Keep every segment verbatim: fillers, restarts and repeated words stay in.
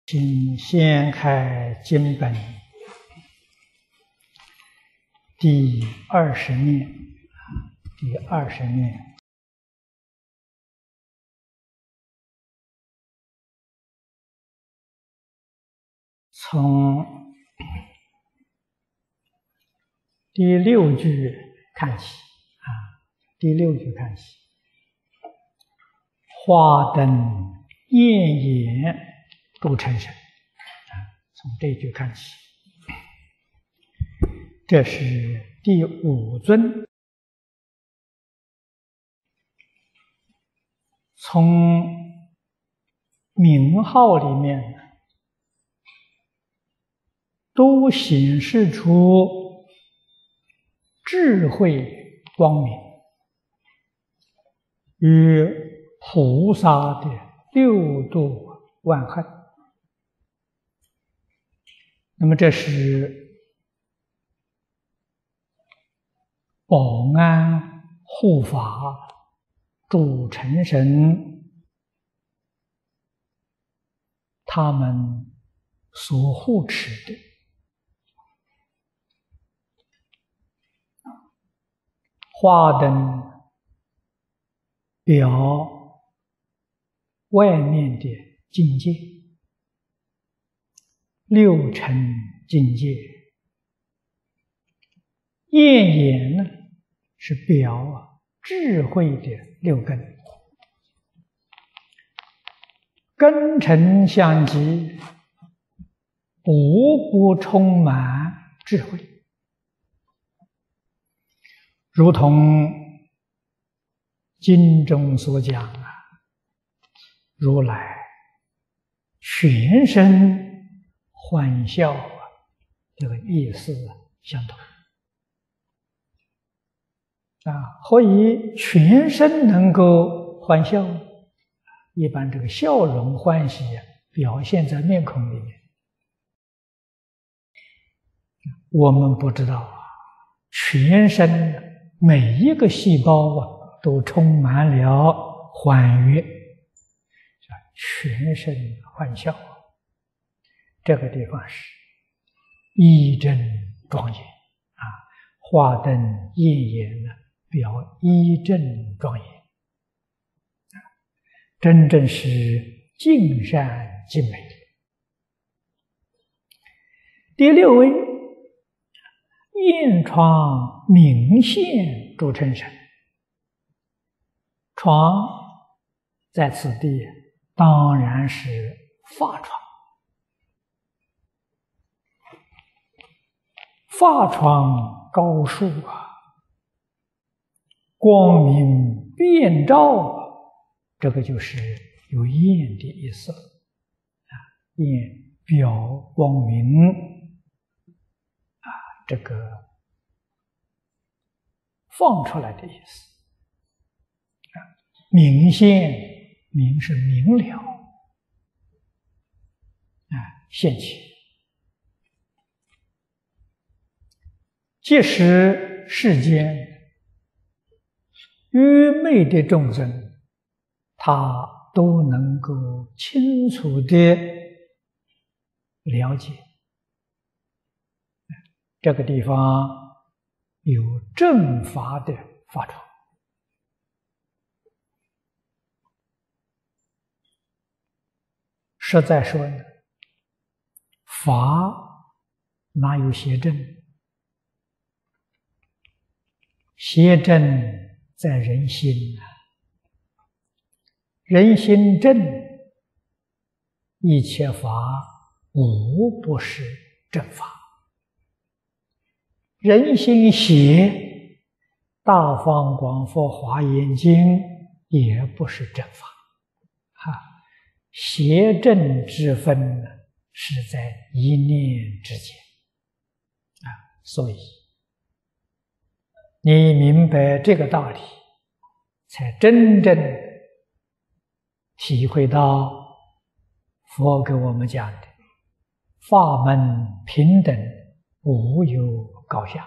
请先开经本第二十面，第二十面。从第六句看起啊，第六句看起，花灯焰眼诸成神啊，从这句看起，这是第五尊。从名号里面都显示出智慧光明与菩萨的六度万恨。那么这是保安护法诸成神他们所护持的。花灯表外面的境界，六尘境界；焰眼呢，是表智慧的六根。根尘相继，无不充满智慧。如同经中所讲啊，如来全身欢笑啊，这个意思相同啊。何以全身能够欢笑？一般这个笑容欢喜啊，表现在面孔里面。我们不知道啊，全身每一个细胞啊，都充满了欢悦，全身欢笑。这个地方是一真庄严啊，花灯焰眼呢，表一真庄严，真正是尽善尽美。第六位，焰窗明现诸成神。窗在此地当然是法窗，法窗高树啊，光明遍照啊，这个就是有焰的意思啊，焰表光明啊，这个放出来的意思啊，明现，明是明了啊，现起，即使世间愚昧的众生，他都能够清楚地了解。这个地方有正法的法窗，实在说呢，法哪有邪正？邪正在人心啊，人心正，一切法无不是正法；人心邪，大方广佛华严经也不是正法啊。邪正之分呢，是在一念之间啊。所以你明白这个道理，才真正体会到佛给我们讲的法门平等，无有高下。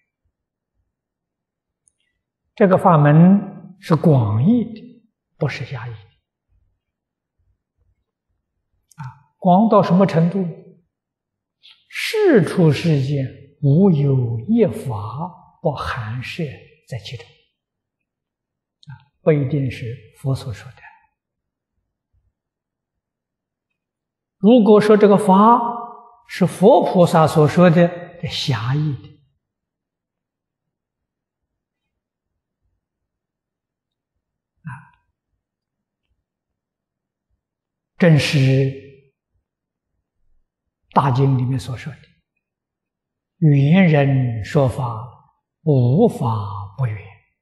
这个法门是广义的，不是狭义的啊。 广到什么程度？世出世间无有一法不含摄在其中。啊，不一定是佛所说的。如果说这个法是佛菩萨所说的，这狭义的。啊，正是大经里面所说的圆人说法，无法不圆。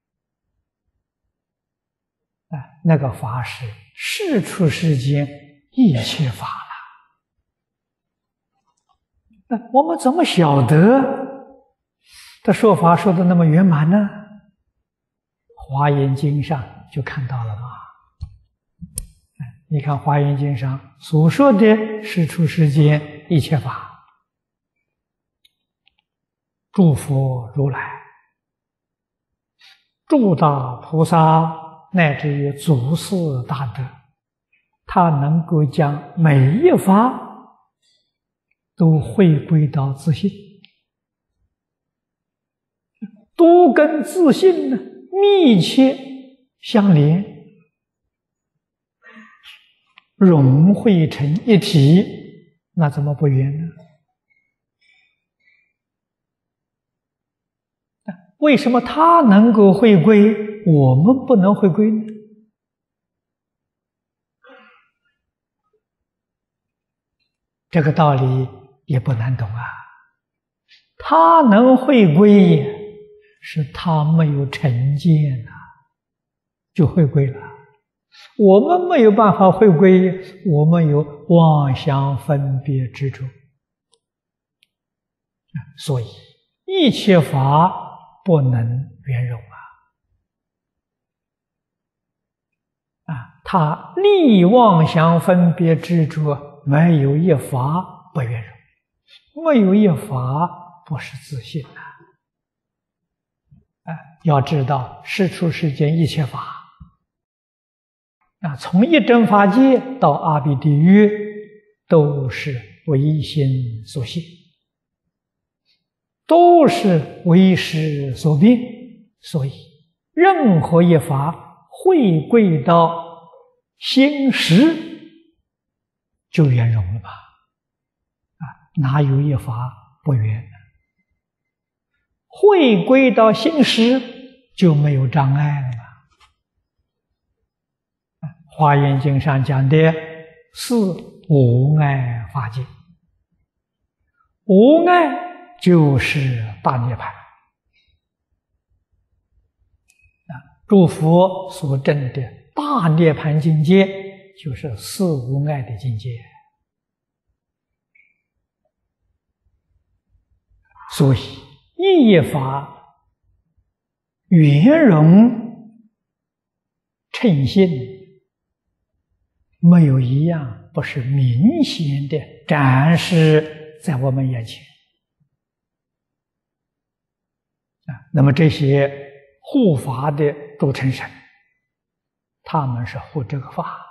啊，那个法是世出世间一切法了。那我们怎么晓得他说法说的那么圆满呢？华严经上就看到了嘛。你看华严经上所说的世出世间一切法，诸佛如来、诸大菩萨乃至于祖师大德，他能够将每一法都回归到自信，都跟自信呢密切相连，融汇成一体，那怎么不圆呢？为什么他能够回归，我们不能回归呢？这个道理也不难懂啊。他能回归，是他没有成见啊，就回归了。我们没有办法回归，我们有妄想分别执着，所以一切法不能圆融啊！啊，他立妄想分别执着，没有一法不圆融，没有一法不是自信啊！啊，要知道世出世间一切法啊，从一真法界到阿鼻地狱，都是唯心所现，都是唯识所变，所以任何一法回归到心识，就圆融了吧？啊，哪有一法不圆？回归到心识就没有障碍了嘛。华严经上讲的是无碍法界，无碍就是大涅槃。啊，诸佛所证的大涅槃境界，就是四无碍的境界。所以一法圆融称性，没有一样不是明显的展示在我们眼前啊。那么这些护法的诸成神，他们是护这个法。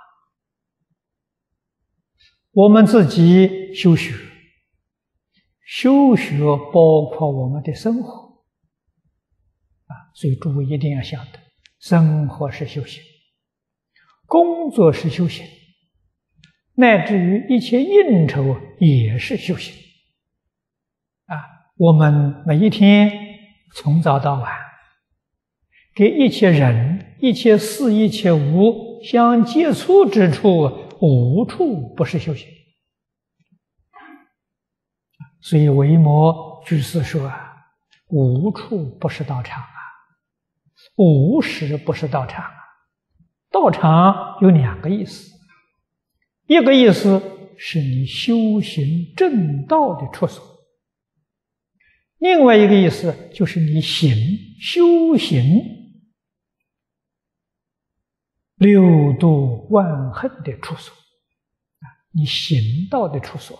我们自己修学，修学包括我们的生活啊，所以诸位一定要晓得，生活是修行，工作是修行，乃至于一切应酬也是修行啊。我们每一天从早到晚，给一切人、一切事、一切物相接触之处，无处不是修行。所以维摩居士说啊，无处不是道场啊，无时不是道场啊。道场有两个意思，一个意思是你修行正道的处所，另外一个意思就是你行修行六度万行的处所啊，你行道的处所。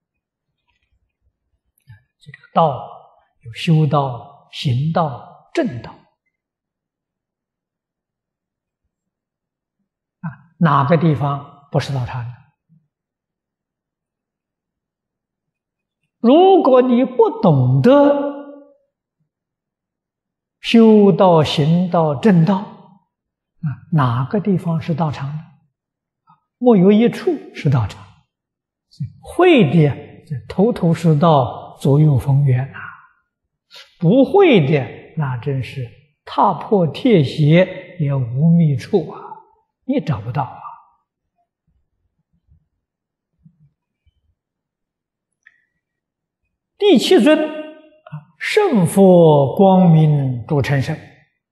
这个道有修道、行道、正道啊，哪个地方不是道场呢？ 如果你不懂得修道、行道、正道，啊，哪个地方是道场呢？没有一处是道场。会的，头头是道，左右逢源呐；不会的，那真是踏破铁鞋也无觅处啊，你找不到啊。第七尊，圣佛光明诸成圣。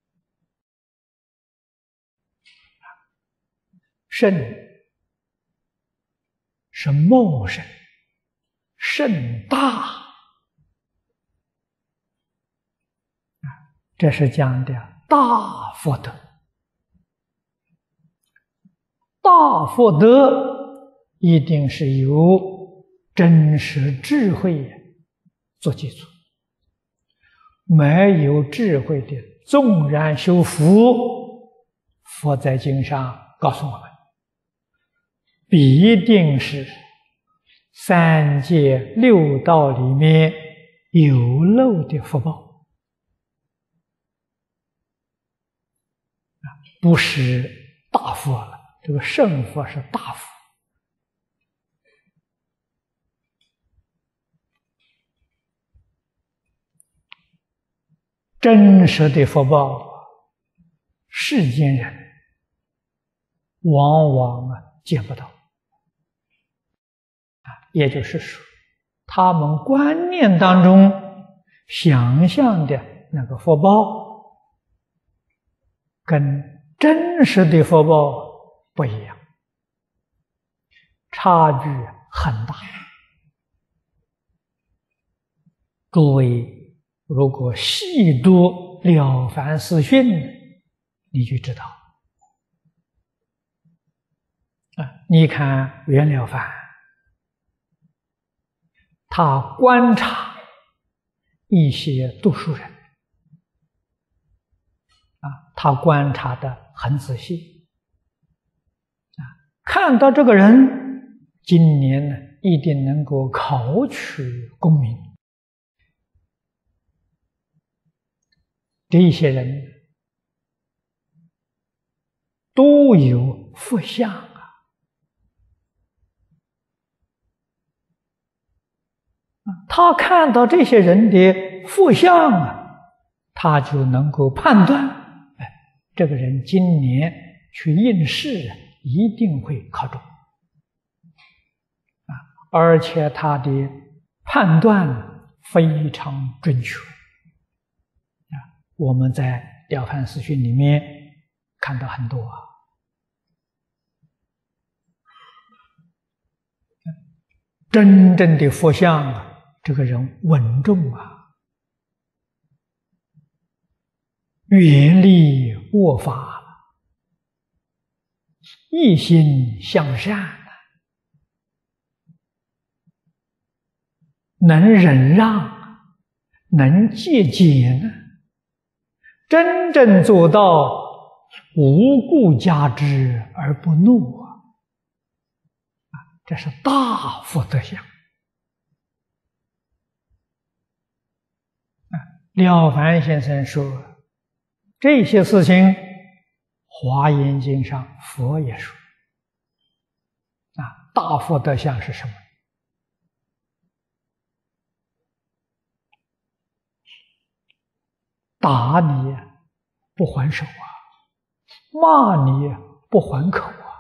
圣是茂盛、盛大，这是讲的大福德。大福德一定是由真实智慧做基础，没有智慧的，纵然修福，佛在经上告诉我们，必定是三界六道里面有漏的福报，不是大福了。这个圣福是大福。真实的福报，世间人往往啊见不到。啊，也就是说，他们观念当中想象的那个福报，跟真实的福报不一样，差距很大。诸位如果细读《了凡四训》，你就知道。啊，你看袁了凡，他观察一些读书人，啊，他观察得很仔细，啊，看到这个人今年呢一定能够考取功名。这些人都有福相啊，他看到这些人的福相啊，他就能够判断，哎，这个人今年去应试一定会考中啊，而且他的判断非常准确。我们在《了凡四训》里面看到很多啊，真正的佛像啊，这个人稳重啊，远离恶法，一心向善，能忍让，能戒俭，真正做到无故加之而不怒啊！这是大福德相。了凡先生说，这些事情《华严经》上佛也说。啊，大福德相是什么？打你不还手啊，骂你不还口啊。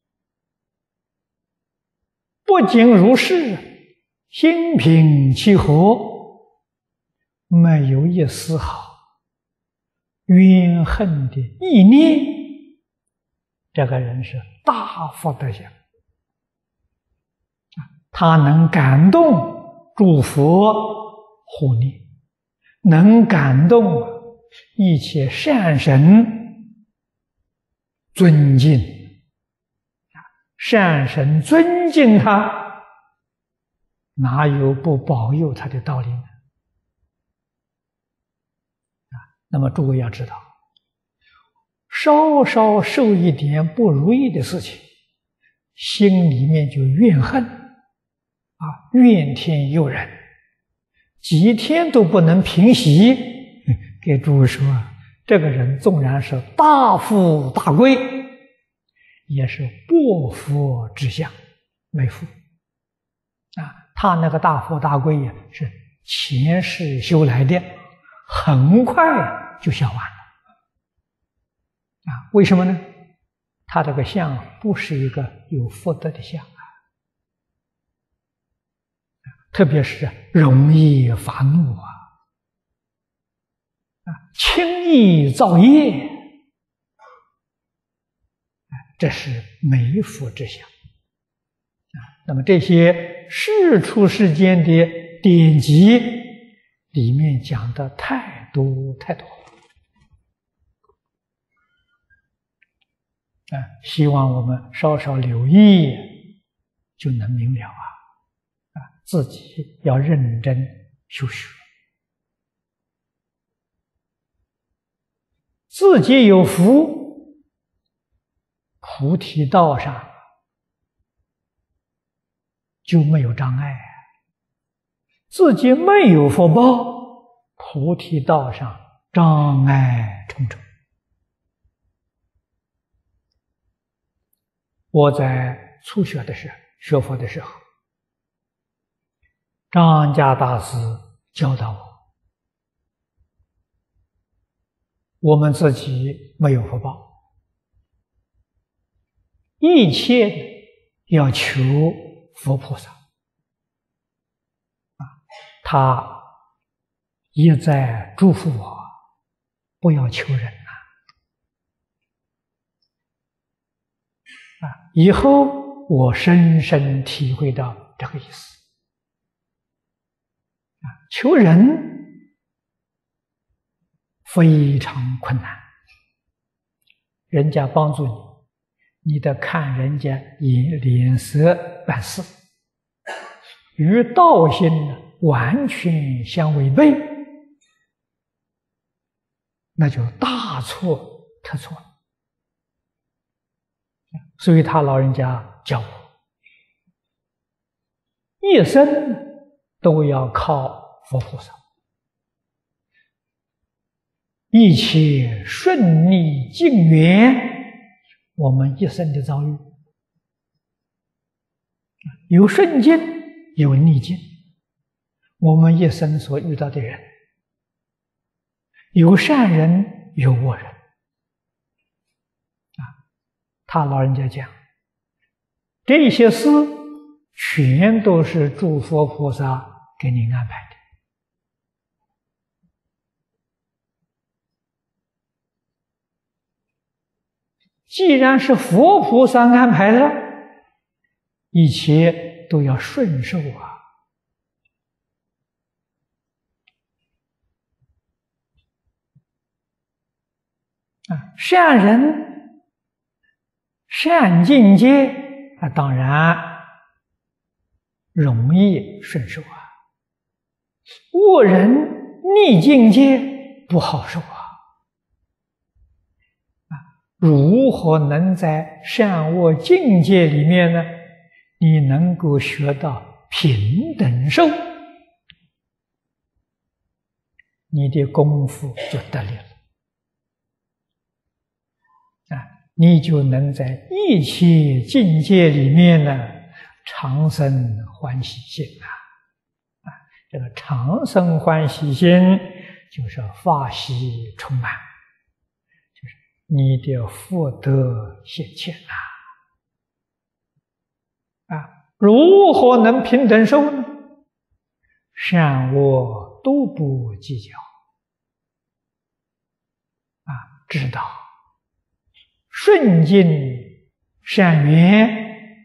不仅如是，心平气和，没有一丝毫怨恨的意念，这个人是大福德相。他能感动诸佛护念，能感动一切善神尊敬，善神尊敬他，哪有不保佑他的道理呢？那么诸位要知道，稍稍受一点不如意的事情，心里面就怨恨啊，怨天尤人， 几天都不能平息，给诸位说，这个人纵然是大富大贵，也是薄佛之相，没福啊。他那个大富大贵呀，是前世修来的，很快就消完了啊。为什么呢？他这个相不是一个有福德的相啊，特别是容易发怒啊，啊，轻易造业，这是没福之相啊。那么这些世出世间的典籍里面讲的太多太多啊，希望我们稍稍留意，就能明了啊。啊，自己要认真修学，自己有福，菩提道上就没有障碍；自己没有福报，菩提道上障碍重重。我在初学的时候，学佛的时候，张家大师教导我，我们自己没有福报，一切要求佛菩萨啊，他一再嘱咐我，不要求人呐啊！以后我深深体会到这个意思啊，求人非常困难，人家帮助你，你得看人家脸脸色办事，与道心完全相违背，那就大错特错了。所以他老人家教我，一生都要靠佛菩萨，一切顺利境缘，我们一生的遭遇，有顺境，有逆境，我们一生所遇到的人，有善人，有恶人。他老人家讲，这些事全都是诸佛菩萨给你安排的。既然是佛菩萨安排的，一切都要顺受啊！啊，善人。善境界啊，当然容易顺受啊；恶人逆境界不好受啊。啊，如何能在善恶境界里面呢？你能够学到平等受，你的功夫就得力了啊！你就能在一切境界里面呢，常生欢喜心啊！啊，这个常生欢喜心就是法喜充满，就是你的福德显现啊！啊，如何能平等受呢？善恶都不计较啊，知道。顺境善缘，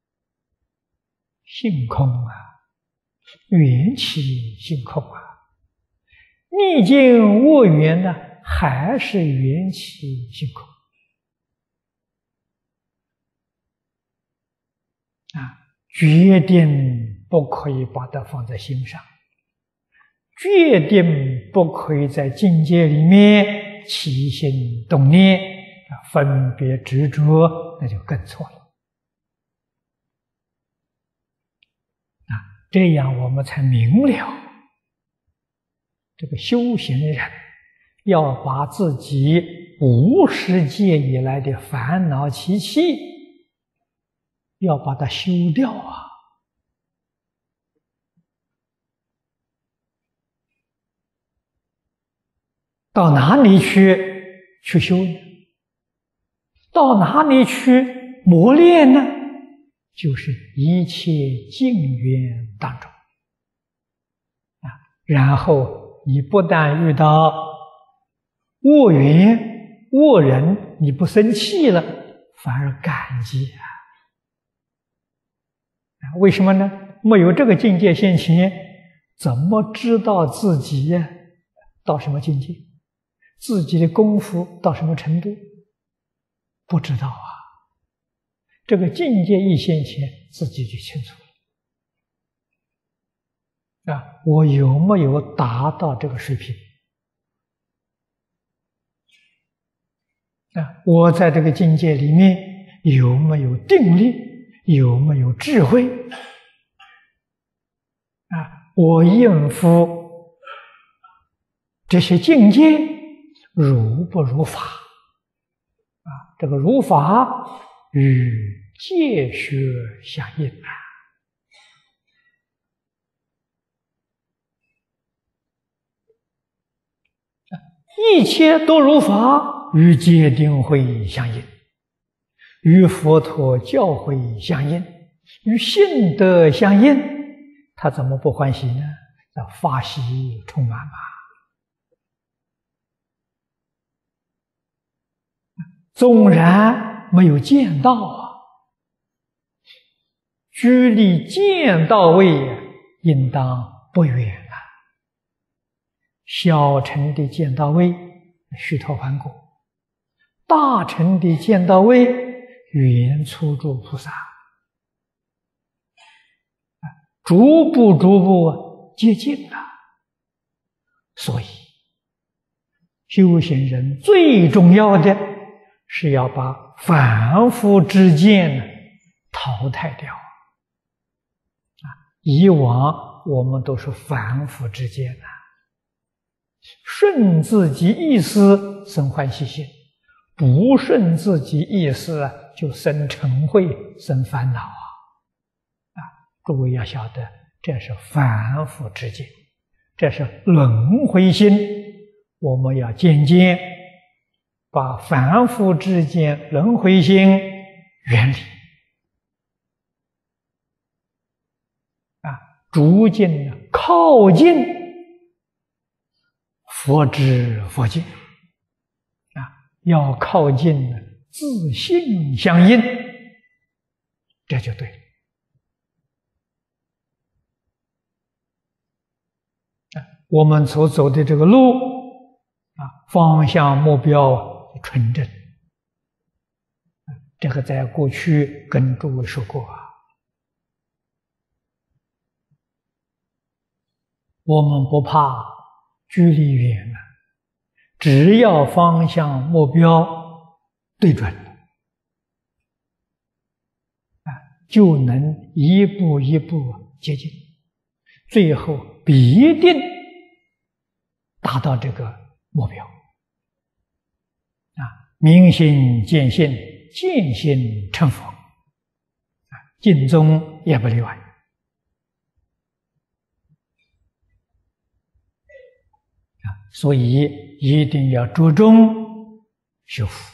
性空啊，缘起性空啊；逆境恶缘呢，还是缘起性空啊。决定不可以把它放在心上，决定不可以在境界里面起心动念。分别执着，那就更错了啊！这样我们才明了这个修行人要把自己无始劫以来的烦恼习气，要把它修掉啊！到哪里去去修呢？到哪里去磨练呢？就是一切境缘当中啊。然后你不但遇到恶缘、恶人，你不生气了，反而感激啊！为什么呢？没有这个境界现前，怎么知道自己呀到什么境界？自己的功夫到什么程度？不知道啊！这个境界一现前，自己就清楚了啊！我有没有达到这个水平？啊，我在这个境界里面有没有定力？有没有智慧？啊，我应付这些境界如不如法？啊，这个如法与戒学相应啊！一切都如法，与戒定慧相应，与佛陀教诲相应，与信德相应，他怎么不欢喜呢？要法喜充满嘛！纵然没有见到啊，距离见到位，应当不远啊。小乘的见到位，须陀洹果；大乘的见到位，圆初住菩萨。逐步逐步接近了。所以，修行人最重要的是要把凡夫之见淘汰掉。啊，以往我们都是凡夫之见呐，顺自己意思生欢喜心，不顺自己意思就生嗔恚、生烦恼啊！啊，诸位要晓得，这是凡夫之见，这是轮回心，我们要渐渐把凡夫之见、轮回心远离啊，逐渐靠近佛知佛见啊，要靠近自性相应，这就对了啊。我们所走的这个路啊，方向目标纯正，这个在过去跟诸位说过啊。我们不怕距离远了，只要方向目标对准了啊，就能一步一步接近，最后必定达到这个目标啊！明心见性，见性成佛啊，尽宗也不例外。所以一定要着重修福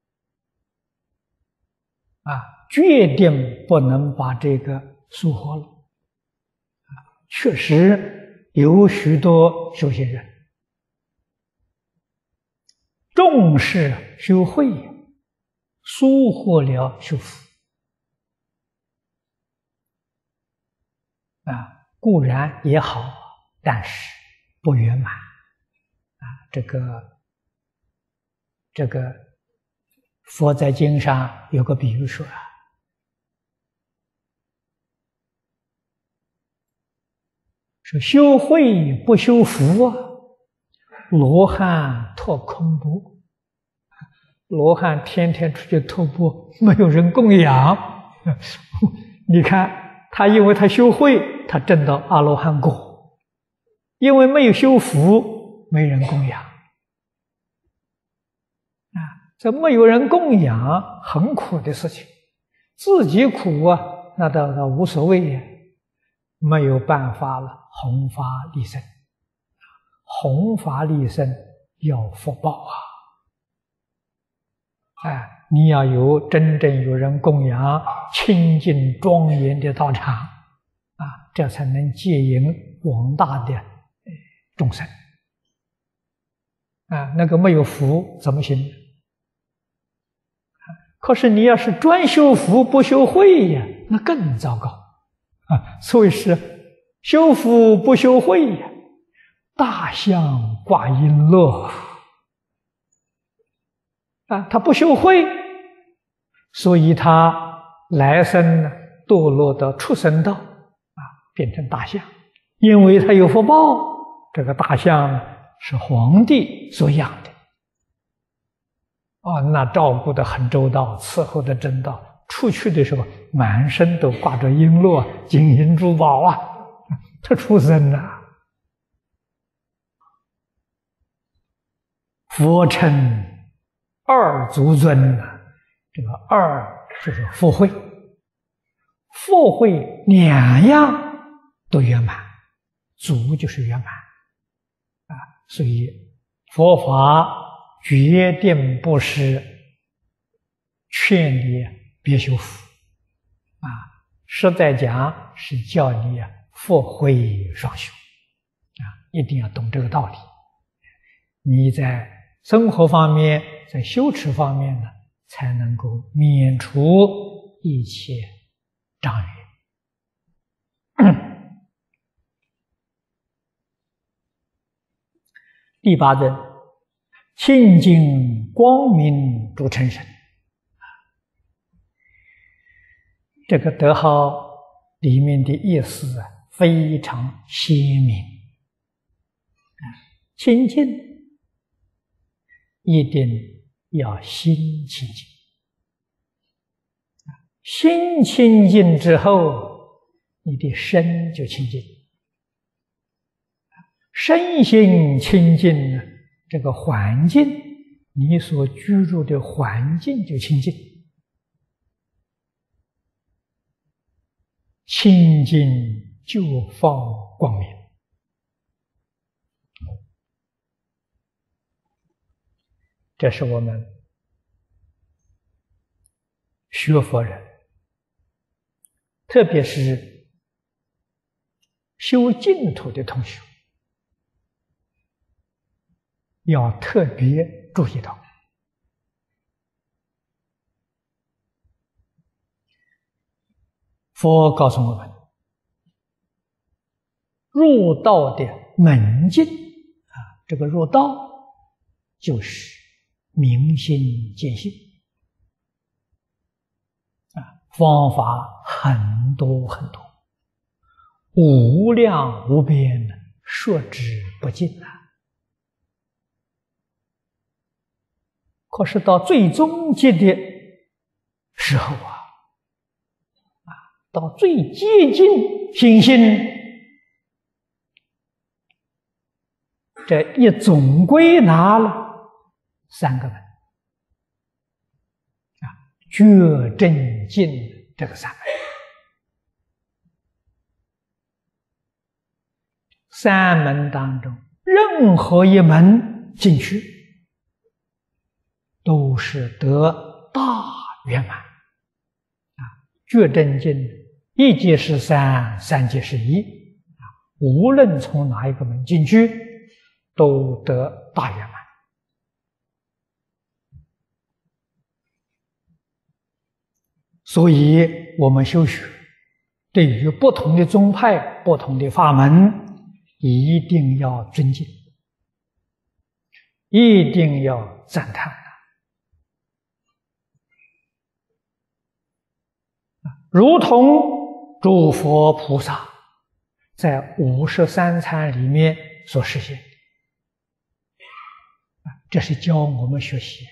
啊，决定不能把这个疏忽了啊！确实有许多修行人重视修慧，疏忽了修福啊，固然也好，但是不圆满。啊，这个这个佛在经上有个比喻说啊，说修慧不修福啊，罗汉托空钵。罗汉天天出去托钵，没有人供养。你看他，因为他修慧，他证到阿罗汉果；因为没有修福， 没人供养啊，这没有人供养，很苦的事情。自己苦啊，那倒倒无所谓呀，没有办法了，弘法利生，弘法利生要福报啊！哎，你要有真正有人供养，清净庄严的道场啊，这才能接引广大的众生啊。那个没有福怎么行？可是你要是专修福不修慧呀，那更糟糕啊！所以是修福不修慧呀，大象挂璎珞啊！他不修慧，所以他来生呢堕落到畜生道啊，变成大象。因为他有福报，这个大象是皇帝所养的。哦，那照顾得很周到，伺候得真到，出去的时候满身都挂着璎珞、金银珠宝啊，他出生啊。佛称二足尊啊，这个二就是福慧，福慧两样都圆满，足就是圆满啊，所以佛法决定不是劝你别修福啊，实在讲是叫你福慧双修啊，一定要懂这个道理。你在生活方面，在修持方面呢，才能够免除一切障碍。第八尊。清净光明诸成神，这个德号里面的意思啊，非常鲜明。清净一定要心清净，心清净之后，你的身就清净，身心清净呢。这个环境，你所居住的环境就清净，清净就放光明。这是我们学佛人，特别是修净土的同学，要特别注意到，佛告诉我们，入道的门径啊，这个入道就是明心见性啊，方法很多很多，无量无边，说之不尽啊。可是到最终极的时候啊，啊，到最接近心性，这一总归纳了三个门啊，觉正净这个三门，三门当中任何一门进去，都是得大圆满啊！觉正净一即是三，三即是一啊！无论从哪一个门进去，都得大圆满。所以，我们修学对于不同的宗派、不同的法门，一定要尊敬，一定要赞叹。如同诸佛菩萨在五十三参里面所实现，这是教我们学习。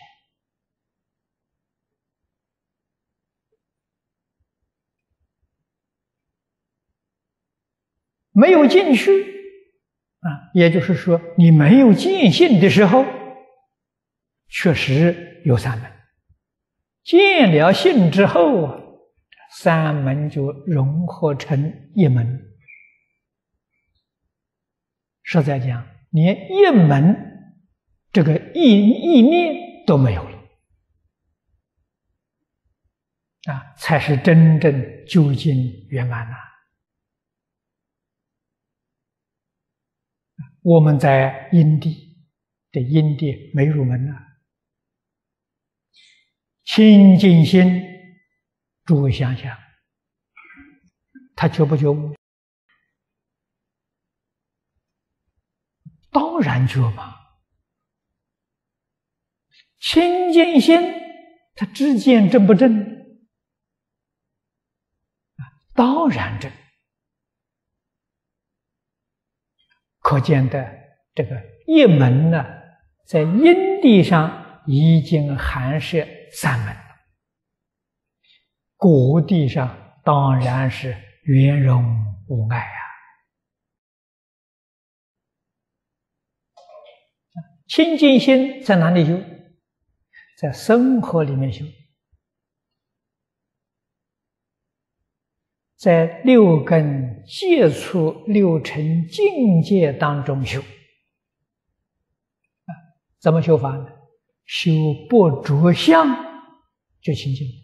没有进去啊， 也就是说，你没有见性的时候，确实有三门；见了性之后啊，三门就融合成一门。实在讲，连一门这个意意念都没有了啊，才是真正究竟圆满呐。我们在因地，这因地没入门啊。清净心，诸位想想，他觉不觉悟？当然觉嘛。清净心，他知见正不正？当然正。可见的这个一门呢，在因地上已经含摄三门，果地上当然是圆融无碍啊。清净心在哪里修？在生活里面修，在六根接触六尘境界当中修。怎么修法呢？修不着相就清净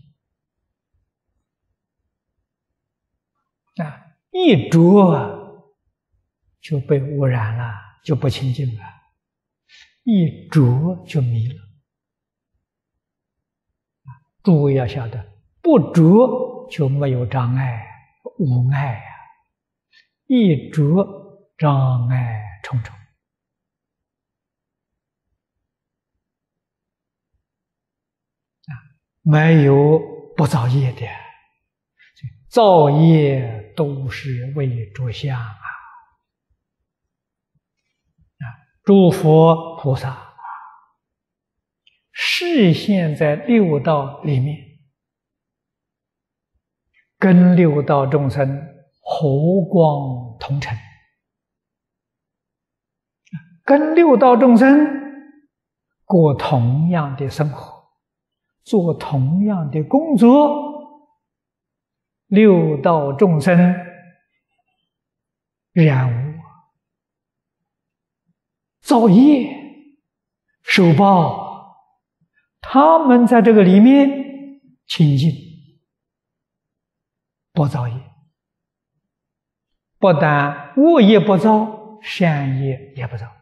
啊，一着就被污染了，就不清净了；一着就迷了。诸位要晓得，不着就没有障碍，无碍啊；一着障碍重重。没有不造业的，造业都是为着相啊！啊，诸佛菩萨示现在六道里面，跟六道众生和光同尘，跟六道众生过同样的生活，做同样的工作，六道众生染污、造业、受报，他们在这个里面清净，不造业，不但恶业不造，善业也不造。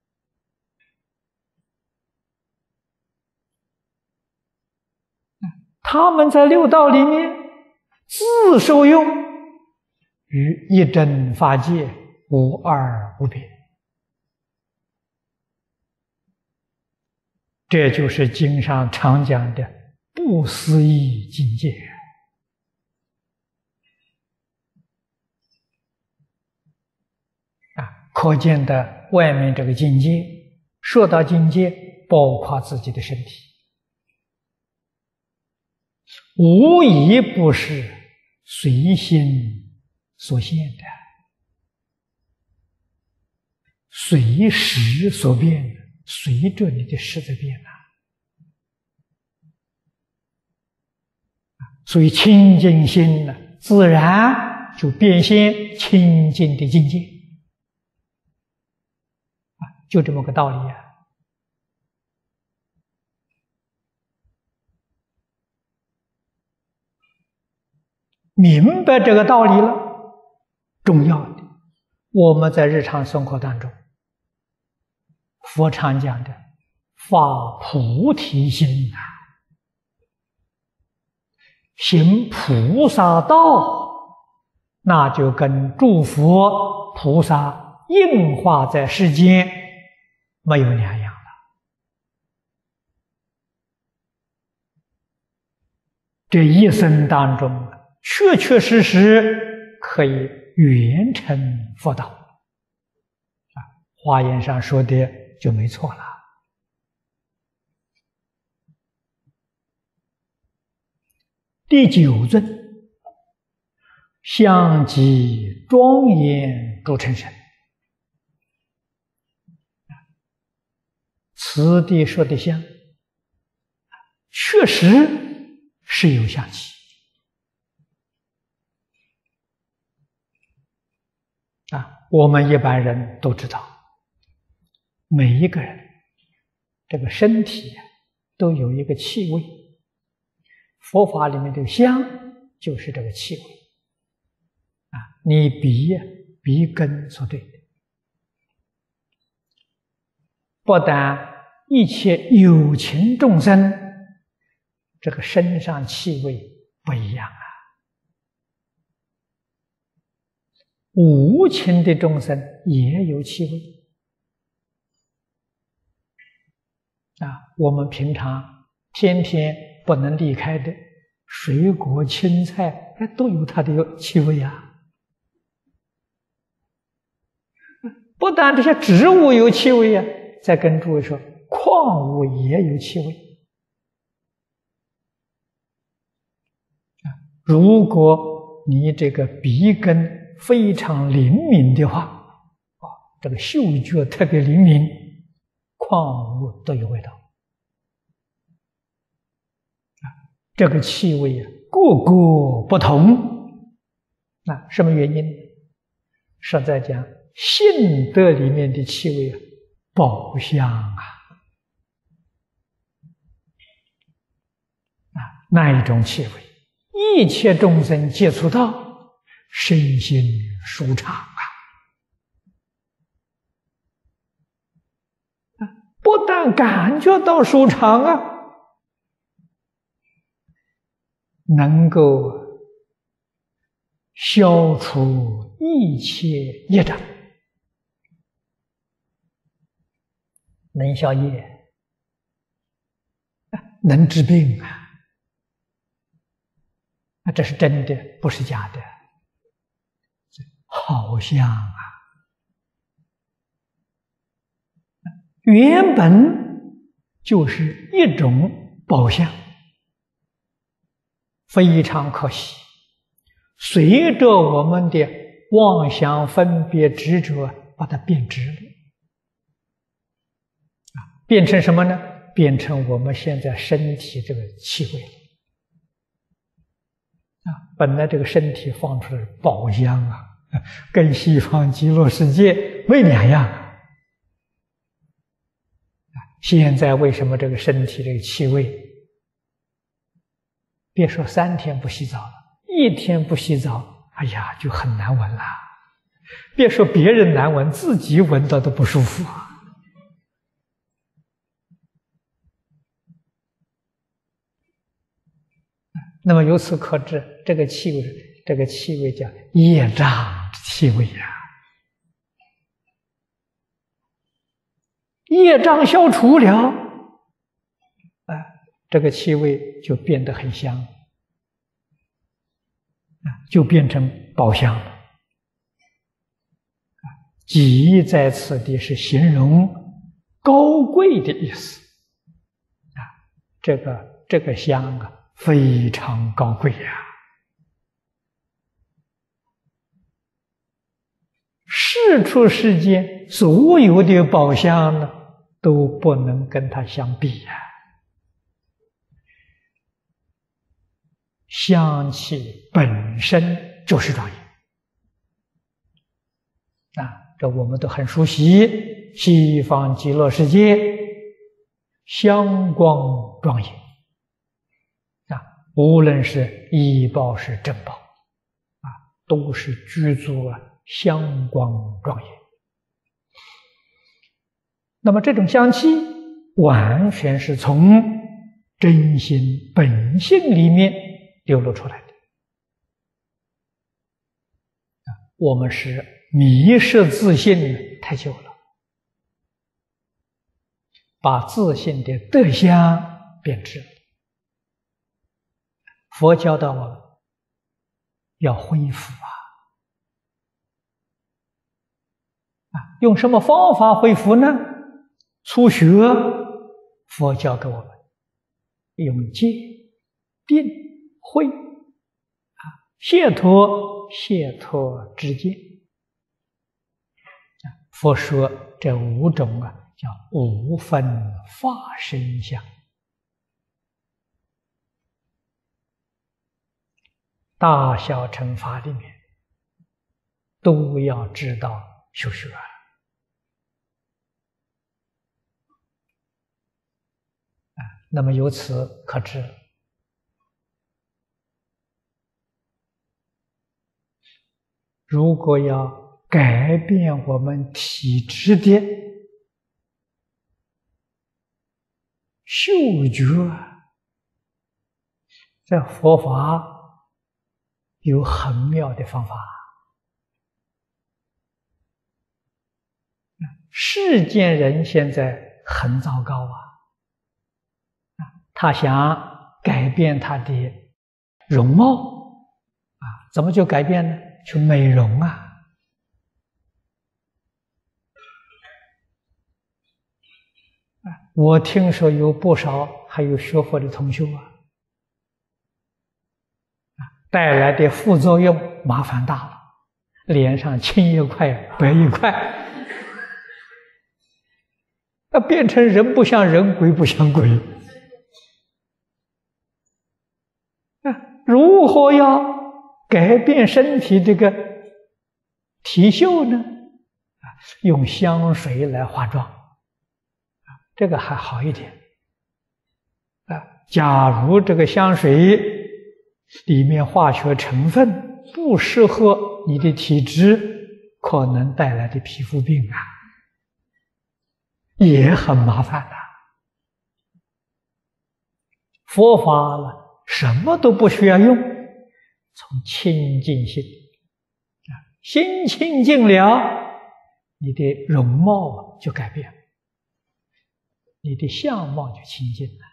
他们在六道里面自受用，与一真法界无二无别。这就是经上常讲的不思议境界啊！可见的外面这个境界，说到境界，包括自己的身体，无一不是随心所现的，随时所变的，随着你的事在变啊。所以清净心呢，自然就变现清净的境界啊，就这么个道理啊。明白这个道理了，重要的，我们在日常生活当中，佛常讲的发菩提心啊，行菩萨道，那就跟诸佛菩萨应化在世间没有两样了。这一生当中确确实实可以圆成佛道啊，华严上说的就没错了。第九尊，相继庄严诸尘身， 此地说的香，确实是有香气啊。我们一般人都知道，每一个人这个身体都有一个气味，佛法里面的香就是这个气味啊。你鼻鼻根所对的，不但一切有情众生，这个身上气味不一样啊。无情的众生也有气味啊。我们平常天天不能离开的水果、青菜，哎，都有它的气味啊。不但这些植物有气味啊，再跟诸位说，矿物也有气味啊。如果你这个鼻根非常灵敏的话，啊，这个嗅觉特别灵敏，矿物都有味道啊。这个气味啊，各个不同。那什么原因？实在讲，性德里面的气味啊，宝香啊，啊，那一种气味，一切众生接触到，身心舒畅啊！不但感觉到舒畅啊，能够消除一切业障，能消业，能治病啊！啊，这是真的，不是假的。好香啊！原本就是一种宝相，非常可惜，随着我们的妄想分别执着，把它变质了啊，变成什么呢？变成我们现在身体这个气味啊。本来这个身体放出来宝香啊，跟西方极乐世界没两样。现在为什么这个身体这个气味，别说三天不洗澡了，一天不洗澡，哎呀，就很难闻了。别说别人难闻，自己闻到都不舒服。那么由此可知，这个气味，这个气味叫业障气味呀、啊。业障消除了，啊，这个气味就变得很香，啊，就变成宝香了。啊，己在此地是形容高贵的意思，啊，这个这个香啊，非常高贵呀、啊。世出世间所有的宝香呢，都不能跟它相比呀、啊。香气本身就是庄严啊，这我们都很熟悉。西方极乐世界香光庄严啊，无论是医报是正报啊，都是具足啊香光庄严。那么这种香气完全是从真心本性里面流露出来的啊，我们是迷失自信太久了，把自信的德香变质了。佛教导我们要恢复啊，啊，用什么方法恢复呢？初学，佛教给我们用戒、定、慧啊，解脱、解脱之戒啊。佛说这五种啊叫无分法身相。大小乘法里面都要知道修学。那么由此可知，如果要改变我们体质的嗅觉，在佛法有很妙的方法。世间人现在很糟糕啊！他想改变他的容貌啊，怎么就改变呢？去美容啊！我听说有不少还有学佛的同学啊，带来的副作用麻烦大了，脸上青一块白一块，那变成人不像人，鬼不像鬼。如何要改变身体这个体秀呢？用香水来化妆，这个还好一点。假如这个香水里面化学成分不适合你的体质，可能带来的皮肤病啊，也很麻烦的。佛法了，什么都不需要用，从清净心，心清净了，你的容貌就改变了，你的相貌就清净了。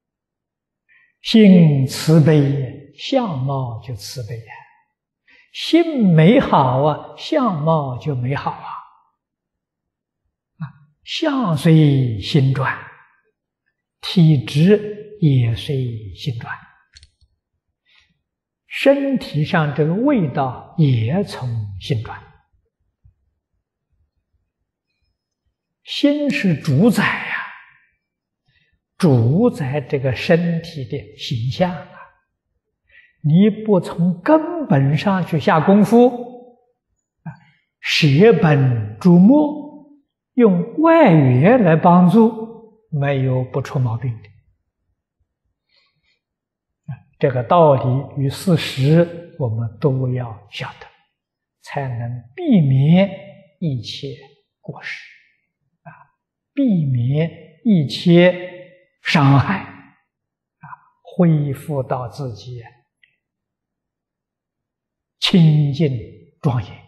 心慈悲，相貌就慈悲呀；心美好啊，相貌就美好啊。啊，相随心转，体质也随心转。身体上这个味道也从心转，心是主宰呀、啊，主宰这个身体的形象啊。你不从根本上去下功夫，舍本逐末，用外缘来帮助，没有不出毛病的。这个道理与事实我们都要晓得，才能避免一切过失啊，避免一切伤害啊，恢复到自己清净庄严。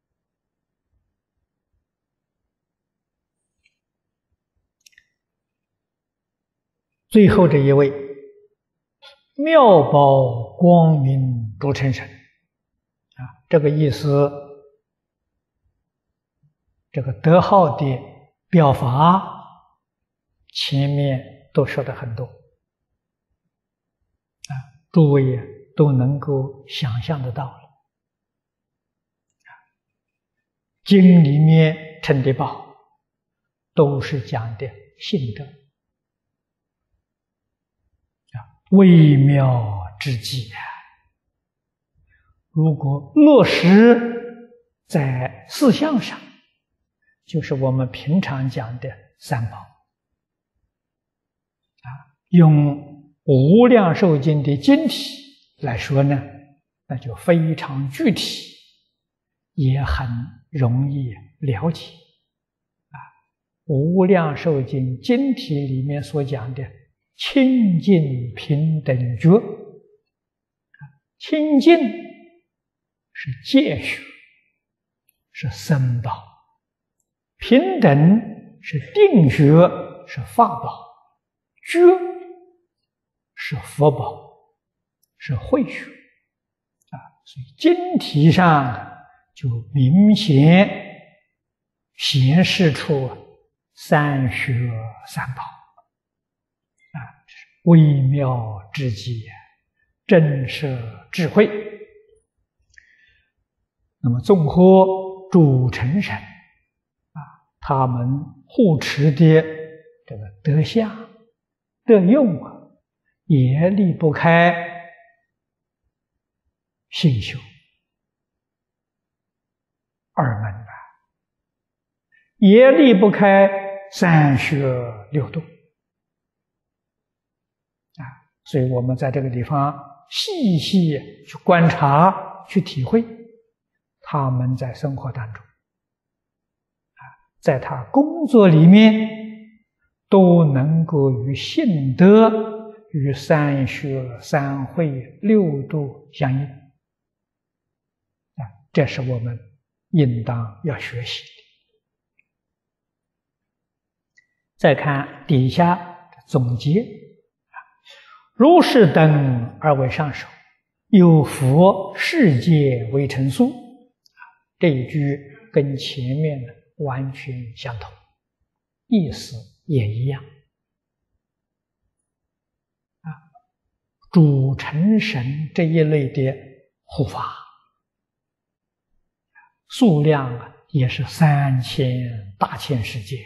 最后这一位妙宝光明诸成神啊，这个意思，这个德号的表法前面都说的很多啊，诸位都能够想象得到了。经里面称的宝都是讲的性德微妙之极啊！如果落实在事项上，就是我们平常讲的三宝啊，用《无量寿经》的经体来说呢，那就非常具体，也很容易了解啊。《无量寿经》经体里面所讲的清净平等觉，清净是戒学，是僧宝；平等是定学，是法宝；觉是佛宝，是慧学啊。所以经题上就明显显示出三学三宝。微妙之极，震慑智慧。那么综合诸成神啊，他们护持的这个德相、德用啊，也离不开信修二门啊，也离不开三学六度啊。所以我们在这个地方细细去观察、去体会，他们在生活当中啊，在他工作里面都能够与信德、与三学、三慧、六度相应啊，这是我们应当要学习的。再看底下总结，如是等而为上首，有佛世界为成数。这一句跟前面的完全相同，意思也一样。啊，主成神这一类的护法，数量啊也是三千大千世界。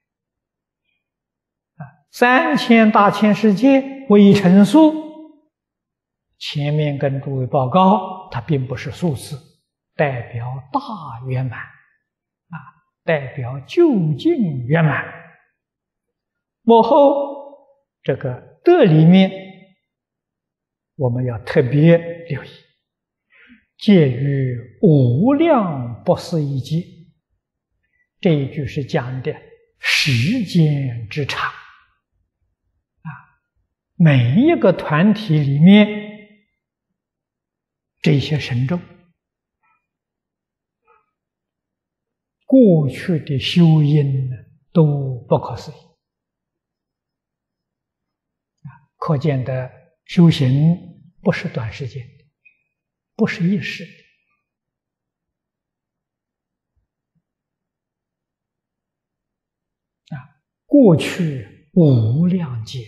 啊，三千大千世界为成数，前面跟诸位报告，它并不是数字，代表大圆满啊，代表究竟圆满。幕后这个德里面，我们要特别留意，介于无量不思议劫，这一句是讲的时间之长啊，每一个团体里面这些神众过去的修因都不可思议啊，可见的修行不是短时间的，不是一时的啊，过去无量劫，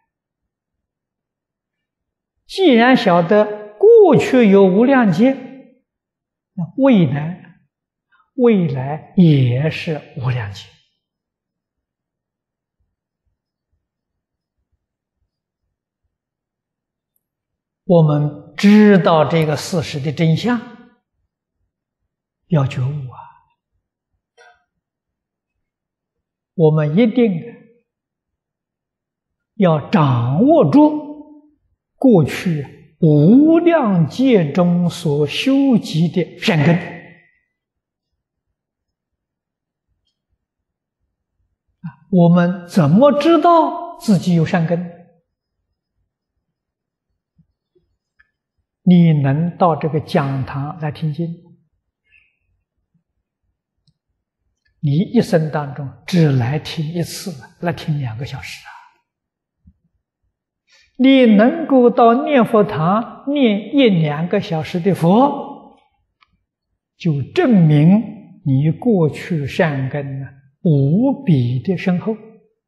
既然晓得过去有无量劫，那未来未来也是无量劫。我们知道这个事实的真相，要觉悟啊！我们一定要掌握住过去无量劫中所修集的善根。我们怎么知道自己有善根？你能到这个讲堂来听经，你一生当中只来听一次，来听两个小时啊！你能够到念佛堂念一两个小时的佛，就证明你过去善根呢无比的深厚。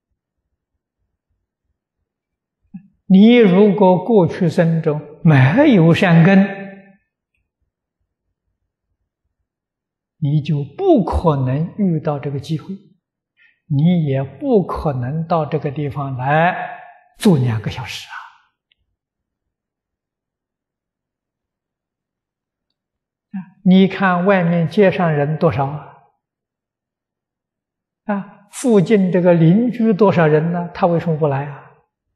你如果过去生中没有善根，你就不可能遇到这个机会，你也不可能到这个地方来做两个小时啊！你看外面街上人多少啊？啊，附近这个邻居多少人呢？他为什么不来啊？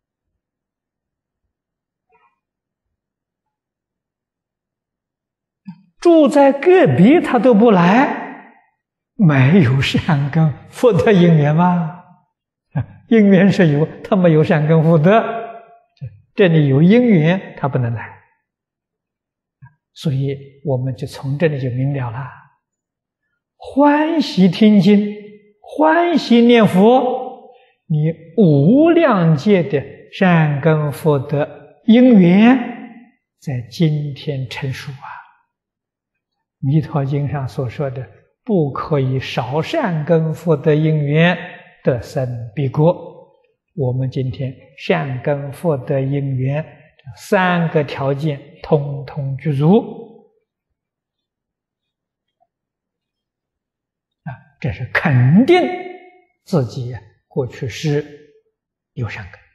住在隔壁他都不来，没有善根福德因缘吗？因缘是有，他没有善根福德，这里有因缘他不能来，所以我们就从这里就明了了，欢喜听经，欢喜念佛，你无量界的善根福德因缘在今天成熟啊！弥陀经上所说的，不可以少善根福德因缘得生彼国。我们今天善根福德因缘三个条件通通具足啊，这是肯定自己过去是有善根，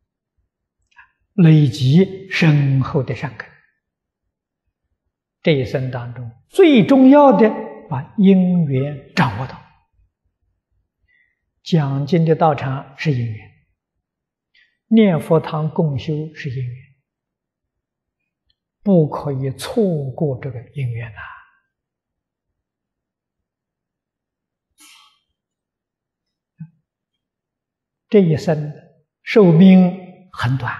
累积深厚的善根。这一生当中最重要的，把因缘掌握到。讲经的道场是因缘，念佛堂共修是因缘，不可以错过这个因缘呐、啊！这一生寿命很短，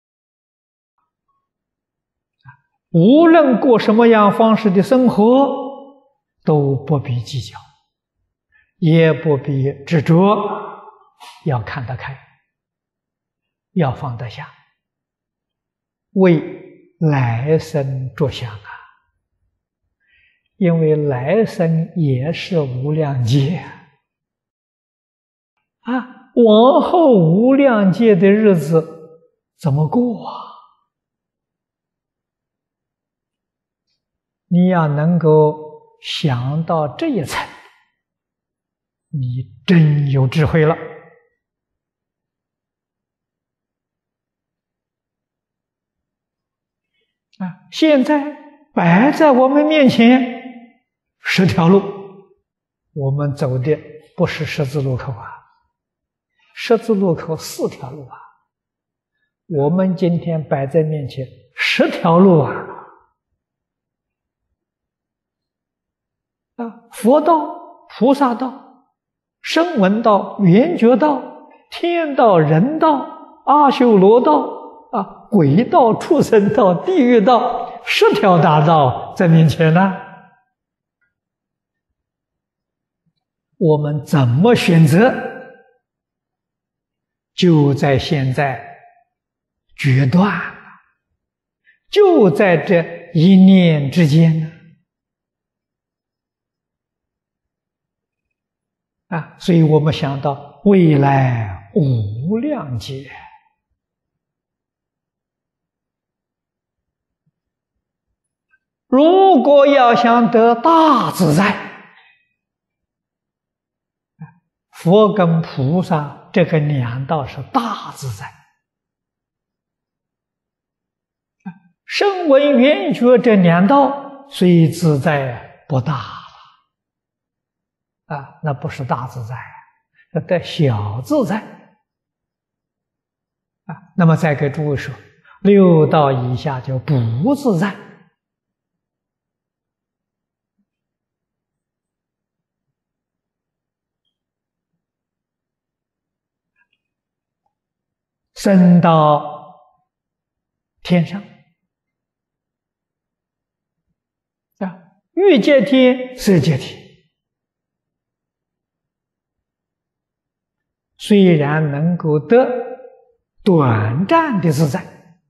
无论过什么样方式的生活，都不必计较，也不必执着，要看得开，要放得下，为来生着想啊！因为来生也是无量劫啊！往后无量劫的日子怎么过啊？你要能够想到这一层，你真有智慧了啊！现在摆在我们面前十条路，我们走的不是十字路口啊，十字路口四条路啊，我们今天摆在面前十条路啊！啊，佛道、菩萨道、声闻道、缘觉道、天道、人道、阿修罗道啊，鬼道、畜生道、地狱道，十条大道在面前呢。我们怎么选择？就在现在决断，就在这一念之间呢。啊，所以我们想到未来无量劫，如果要想得大自在，佛跟菩萨这个两道是大自在，声闻缘觉这两道虽自在不大啊，那不是大自在，那带小自在啊。那么再给诸位说，六道以下就不自在。升到天上啊，欲界天、色界天，虽然能够得短暂的自在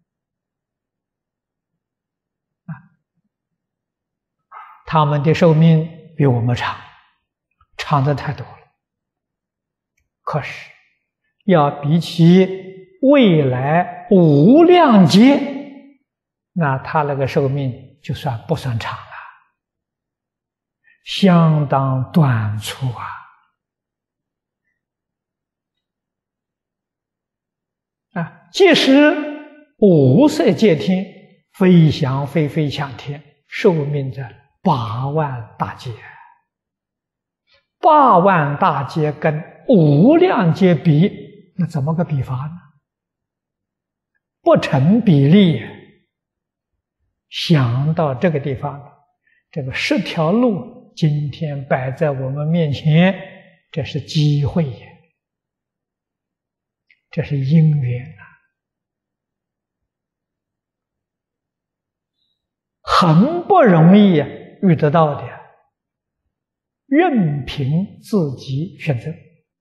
啊，他们的寿命比我们长，长的太多了。可是要比起未来无量劫，那他那个寿命就算不算长了，相当短促啊！啊，即使无色界天飞翔飞飞向天，寿命在八万大劫，八万大劫跟无量劫比，那怎么个比法呢？不成比例。想到这个地方，这个十条路今天摆在我们面前，这是机会也，这是因缘啊，很不容易遇得到的，任凭自己选择。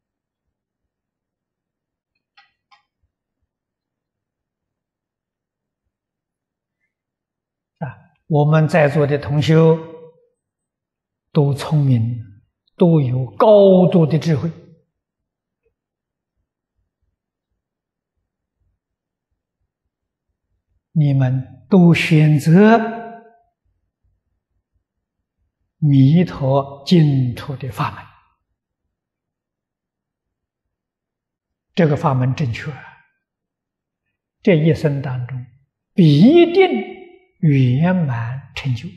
啊，我们在座的同修都聪明，都有高度的智慧。你们都选择弥陀净土的法门， 这个法门正确，这一生当中必定圆满成就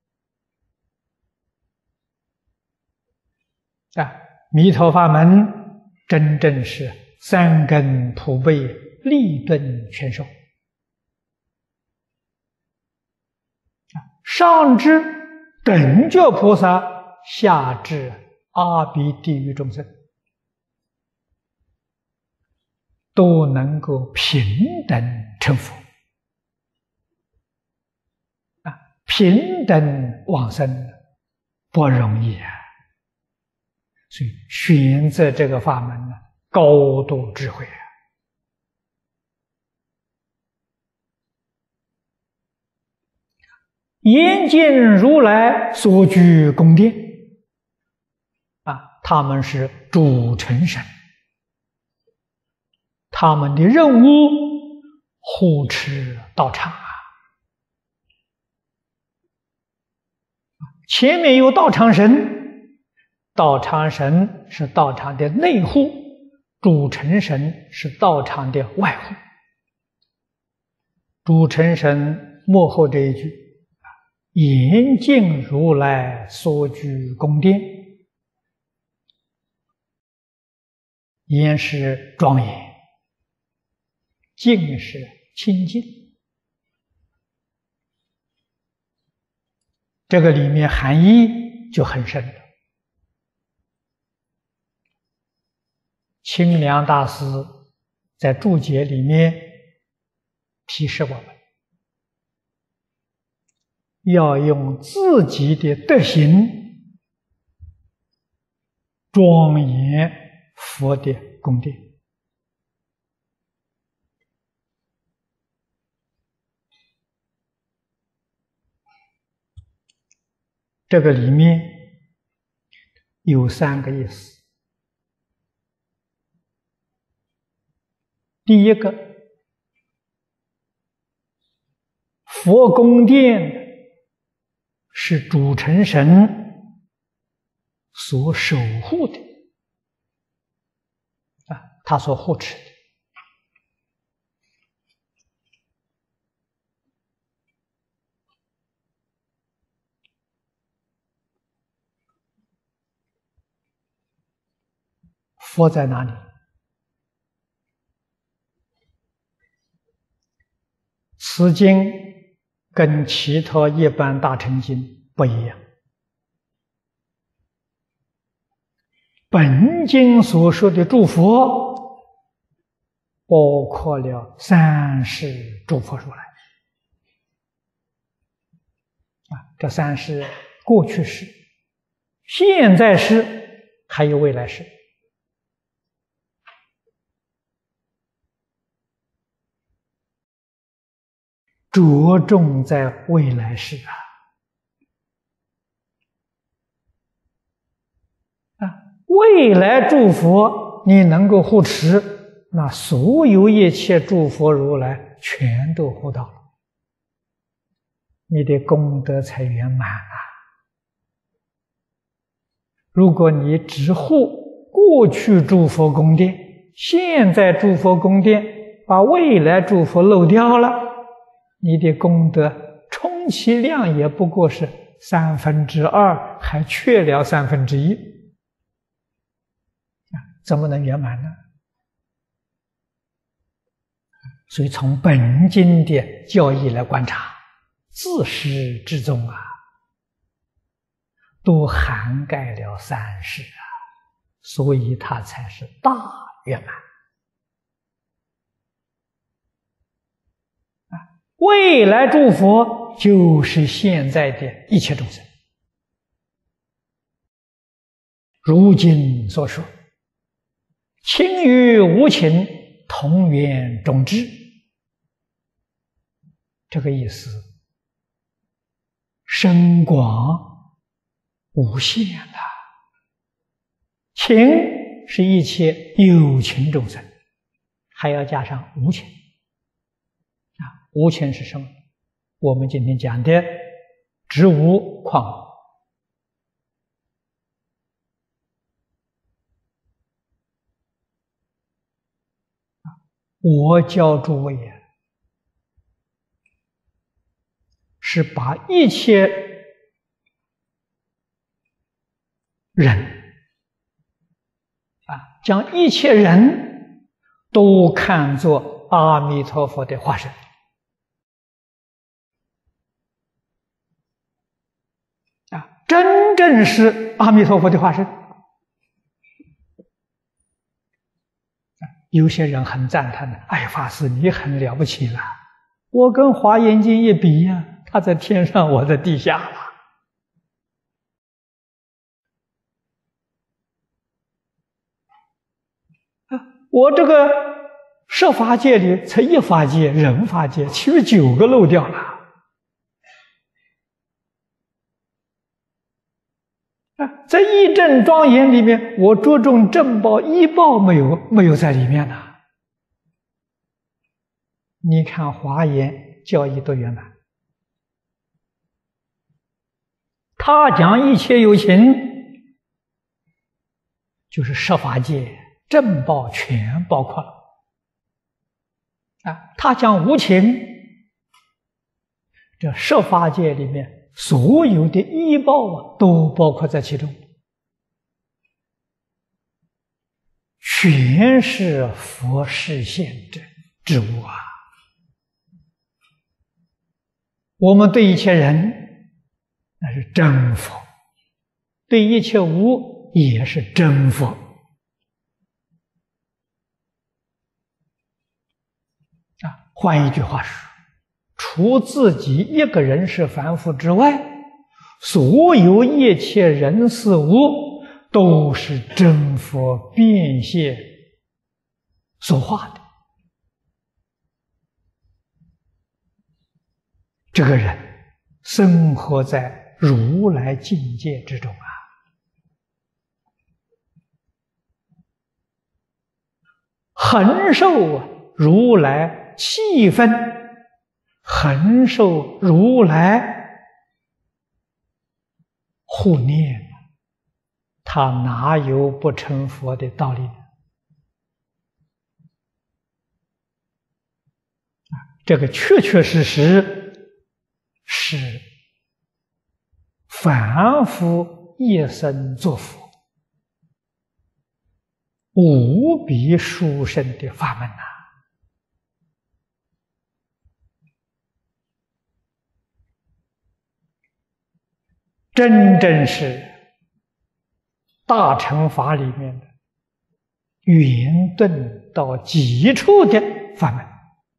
啊！弥陀法门真正是三根普被，利钝全收。上至等觉菩萨，下至阿鼻地狱众生，都能够平等成佛啊！平等往生不容易啊！所以选择这个法门呢，高度智慧啊！严禁如来所居宫殿啊，他们是主承神，他们的任务护持道场啊。前面有道场神，道场神是道场的内护，主承神是道场的外护。主承神幕后这一句，严禁如来所居宫殿，严是庄严，净是清净。这个里面含义就很深了。清凉大师在注解里面提示我们，要用自己的德行庄严佛的宫殿。这个里面有三个意思。第一个，佛宫殿是主承神所守护的啊，他所护持的。佛在哪里？此经跟其他一般大乘经不一样。本经所说的诸佛，包括了三世诸佛如来啊，这三世过去世、现在世，还有未来世。着重在未来世啊！啊，未来诸佛你能够护持，那所有一切诸佛如来全都护到了，你的功德才圆满啊！如果你只护过去诸佛宫殿，现在诸佛宫殿，把未来诸佛漏掉了，你的功德充其量也不过是三分之二，还缺了三分之一啊，怎么能圆满呢？所以从本经的教义来观察，自始至终啊，都涵盖了三世啊，所以它才是大圆满。未来诸佛就是现在的一切众生。如今所说，情与无情同源种智，这个意思深广无限的。情是一切有情众生，还要加上无情。无情是什么？我们今天讲的植物、矿物。 我教诸位啊，是把一切人啊，将一切人都看作阿弥陀佛的化身啊，真正是阿弥陀佛的化身。有些人很赞叹的，哎，法师你很了不起了，我跟华严经一比呀、啊，他在天上，我在地下了。啊，我这个设法界里才一法界，人法界，其余九个漏掉了。啊，在义正庄严里面，我着重正报、依报没有没有在里面呢。你看华严教义多圆满，他讲一切有情，就是设法界正报全包括了。啊，他讲无情，这设法界里面所有的依报啊，都包括在其中，全是佛示现之之物啊。我们对一切人那是真佛，对一切无也是真佛。啊，换一句话说，除自己一个人是凡夫之外，所有一切人事物都是真佛变现所化的。这个人生活在如来境界之中啊，恒受如来气氛，恒受如来护念，他哪有不成佛的道理呢？这个确确实实是凡夫一生作佛，无比殊胜的法门呐、啊！真正是大乘法里面的圆顿到极处的法门。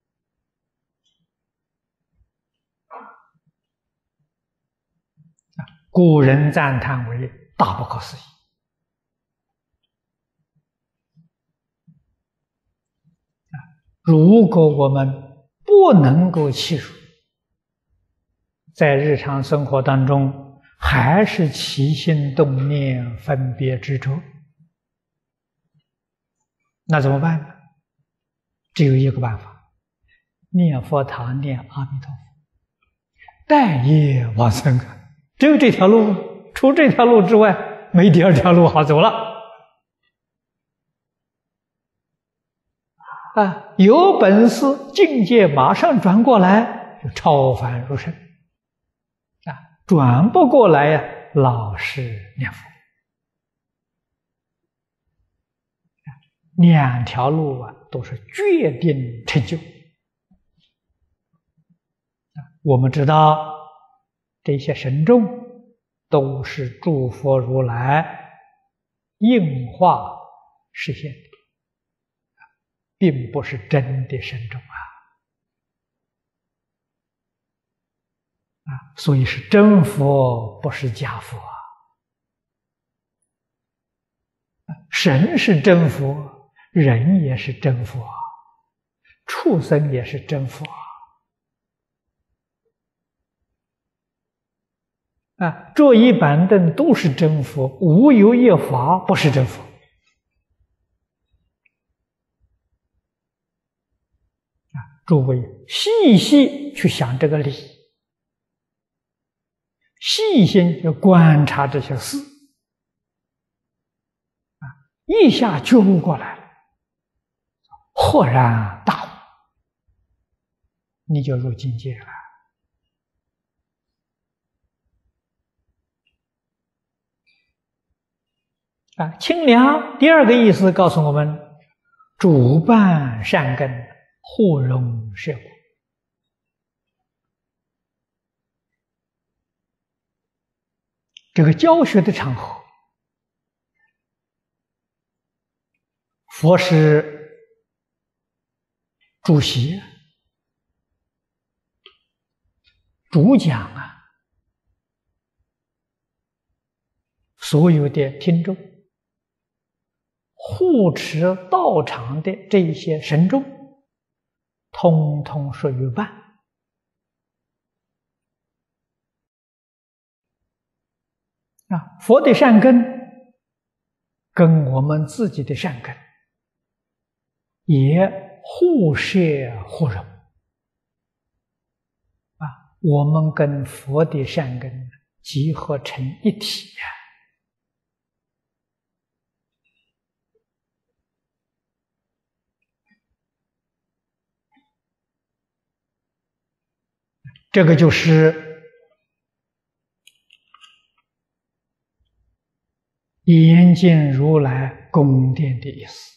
古人赞叹为大不可思议。如果我们不能够记住，在日常生活当中还是起心动念、分别执着，那怎么办呢？只有一个办法：念佛堂，念阿弥陀佛，待业往生啊！只有这条路，除这条路之外，没第二条路好走了。啊，有本事境界马上转过来，就超凡入圣；啊，转不过来呀，老是念佛。两条路啊，都是决定成就。我们知道。这些神众都是诸佛如来应化实现的，并不是真的神众啊！啊，所以是真佛，不是假佛啊！神是真佛，人也是真佛，畜生也是真佛。啊，桌椅板凳都是真佛，无有一法不是真佛。啊，诸位细细去想这个理，细心去观察这些事，啊，一下觉悟过来了， 豁然大悟，你就入境界了。啊，清凉第二个意思告诉我们，主办善根，互融摄果。这个教学的场合，佛是主席、主讲啊，所有的听众护持道场的这一些神众，通通属于伴。啊，佛的善根跟我们自己的善根也互摄互融。啊，我们跟佛的善根集合成一体呀、啊。这个就是严净如来宫殿的意思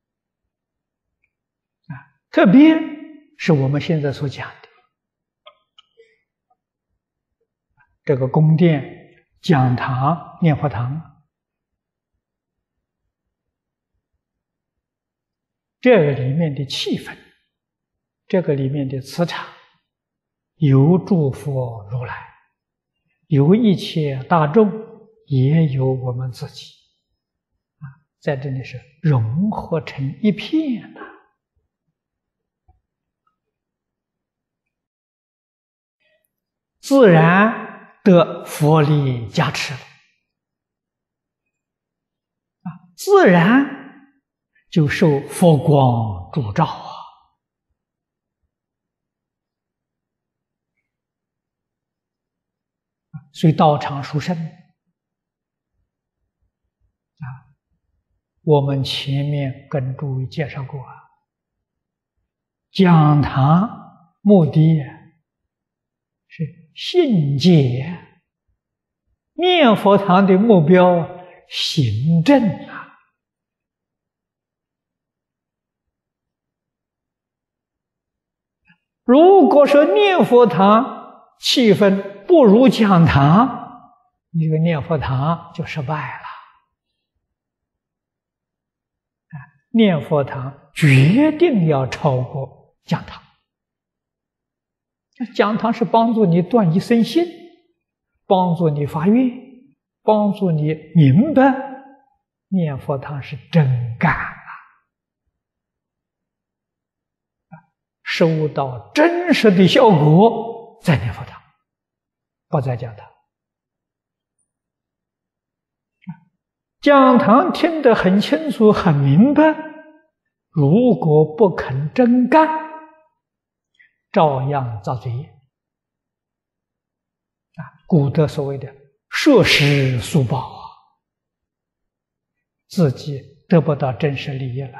啊，特别是我们现在所讲的这个宫殿、讲堂、念佛堂，这个里面的气氛，这个里面的磁场，有诸佛如来，有一切大众，也有我们自己啊，在这里是融合成一片的、啊，自然得佛力加持了啊，自然就受佛光烛照啊。所以道场殊胜啊！我们前面跟诸位介绍过啊，讲堂目的是信解，念佛堂的目标行正啊。如果说念佛堂气氛不如讲堂，你这个念佛堂就失败了。念佛堂决定要超过讲堂。讲堂是帮助你断一生信，帮助你发愿，帮助你明白。念佛堂是真干啊，收到真实的效果在念佛堂，不在讲堂。讲堂听得很清楚很明白，如果不肯真干，照样造罪业啊！古德所谓的摄食速报啊，自己得不到真实利益了。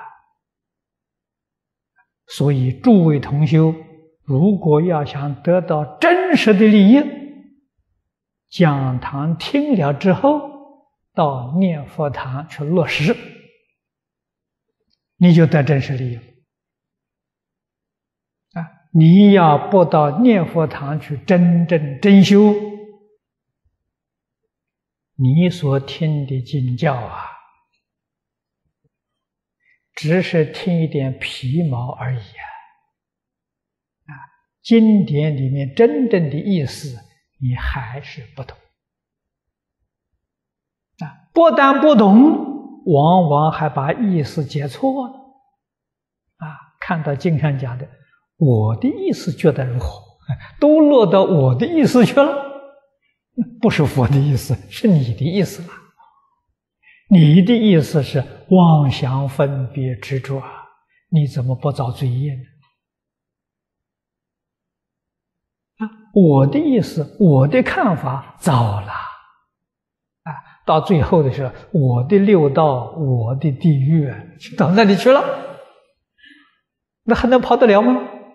所以诸位同修，如果要想得到真实的利益，讲堂听了之后，到念佛堂去落实，你就得真实利益了。啊，你要不到念佛堂去真正真修，你所听的经教啊，只是听一点皮毛而已啊！啊，经典里面真正的意思，你还是不懂。啊，不但不懂，往往还把意思解错了。啊，看到经上讲的，我的意思觉得如何，都落到我的意思去了，不是佛的意思，是你的意思了。你的意思是妄想分别执着，你怎么不造罪业呢？啊，我的意思，我的看法造了。到最后的时候，我的六道，我的地狱，到那里去了。 那还能跑得了吗？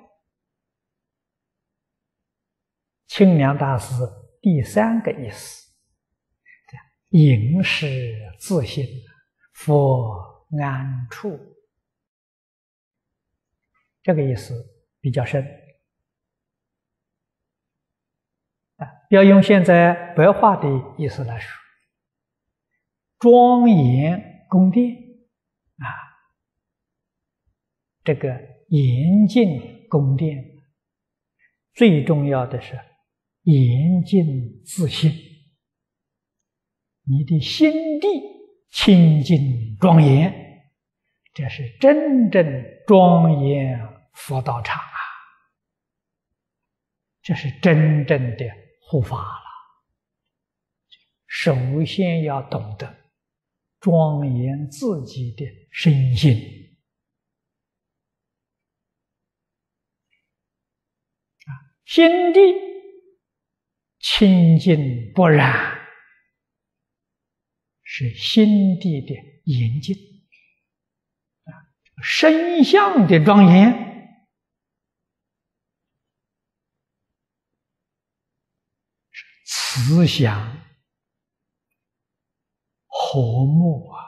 清凉大师第三个意思，应是自性，佛安处。这个意思比较深啊，要用现在白话的意思来说，庄严宫殿啊，这个严净宫殿，最重要的是严净自性，你的心地清净庄严，这是真正庄严佛道场啊，这是真正的护法了。首先要懂得庄严自己的身心啊，心地清净不染，是心地的严净啊，身相的庄严是慈祥和睦啊，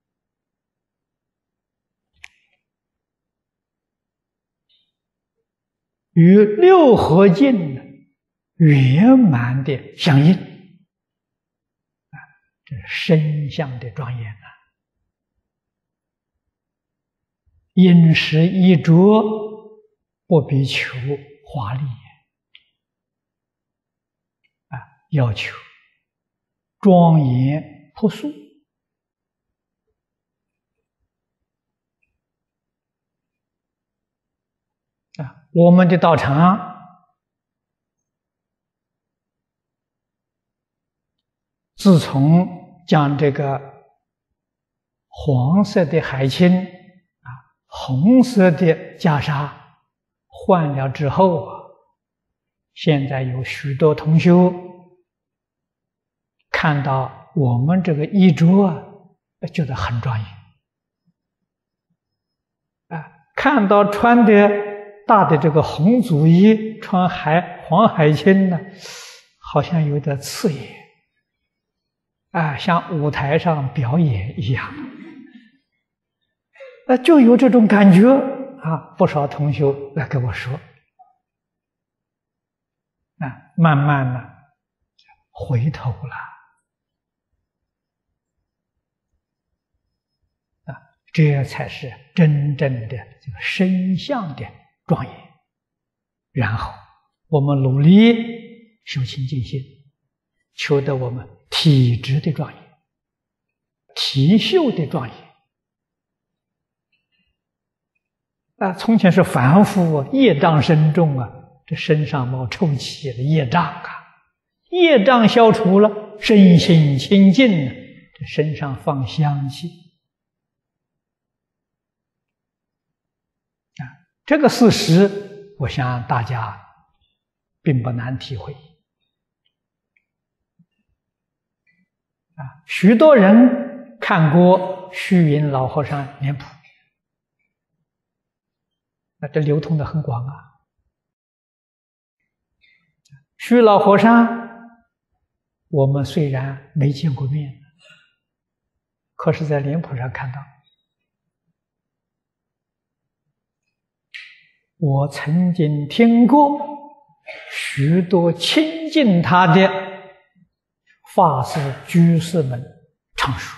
与六合境圆满的相应啊，这身相的庄严啊，饮食衣着不必求华丽啊，要求庄严朴素啊。我们的道场自从将这个黄色的海青啊、红色的袈裟换了之后啊，现在有许多同修看到我们这个衣着啊，觉得很庄严啊，看到穿的大的这个红祖衣，穿海黄海青呢，好像有点刺眼啊，像舞台上表演一样，啊，就有这种感觉啊。不少同学来跟我说，啊，慢慢的回头了，啊，这才是真正的这个身相的庄严。然后我们努力修清净心，求得我们体质的庄严，体秀的庄严啊！从前是凡夫啊，业障深重啊，这身上冒臭气的业障啊，业障消除了，身心清净，这身上放香气啊！这个事实，我想大家并不难体会。啊，许多人看过虚云老和尚脸谱，那这流通的很广啊。虚老和尚，我们虽然没见过面，可是在脸谱上看到。我曾经听过许多亲近他的法师、居士们常说，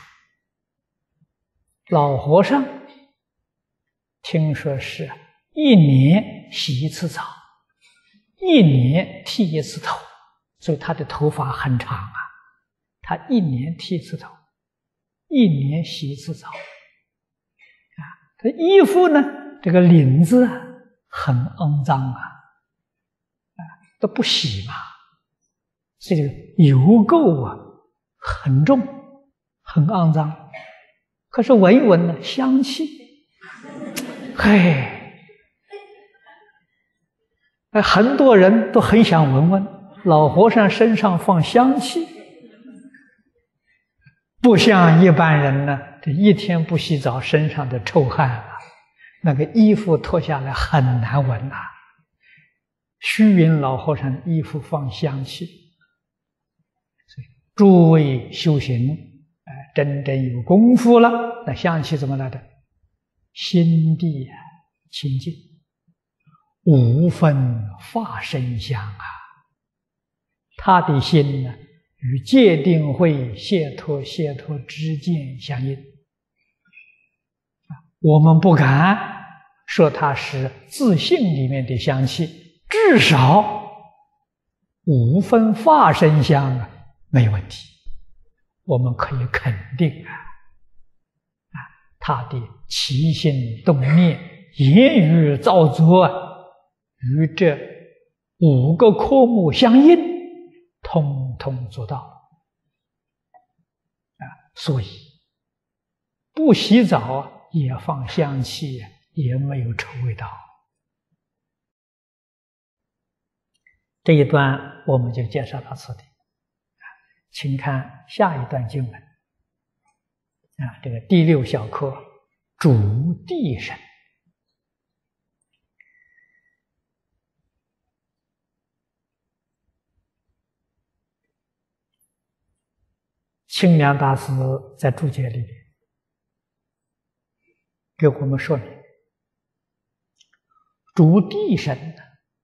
老和尚听说是一年洗一次澡，一年剃一次头，所以他的头发很长啊。他一年剃一次头，一年洗一次澡啊。他衣服呢，这个领子啊很肮脏啊，啊都不洗嘛。这个油垢啊很重，很肮脏，可是闻一闻呢，香气，嘿，很多人都很想闻闻老和尚身上放香气，不像一般人呢，这一天不洗澡，身上的臭汗啊， 那个衣服脱下来很难闻呐、啊。虚云老和尚衣服放香气，所以诸位修行，哎、呃，真正有功夫了，那香气怎么来的？心地啊清净，无分法身香啊。他的心呢，与戒定慧、解脱解脱之见相应。我们不敢说它是自性里面的香气，至少五分法身香啊，没有问题。我们可以肯定啊，啊，他的起心动念、言语造作与这五个科目相应，通通做到啊。所以不洗澡也放香气，也没有臭味道。这一段我们就介绍到此地，请看下一段经文啊，这个第六小科主谛神。清凉大师在注解里面给我们说明，主谛神，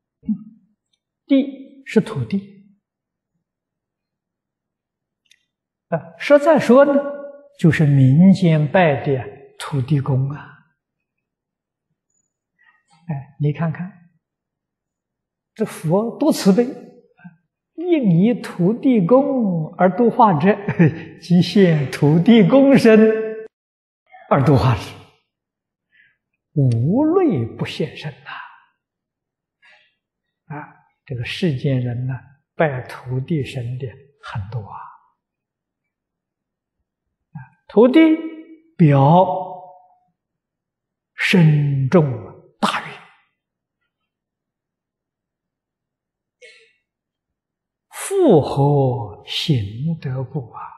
地是土地，啊，实在说呢，就是民间拜的土地公啊。哎，你看看，这佛多慈悲，应以土地公而度化之，即现土地公身而度化之，无类不现身呐！啊，这个世间人呢，拜土地神的很多啊。啊，土地表深重大愿，复何行得故啊？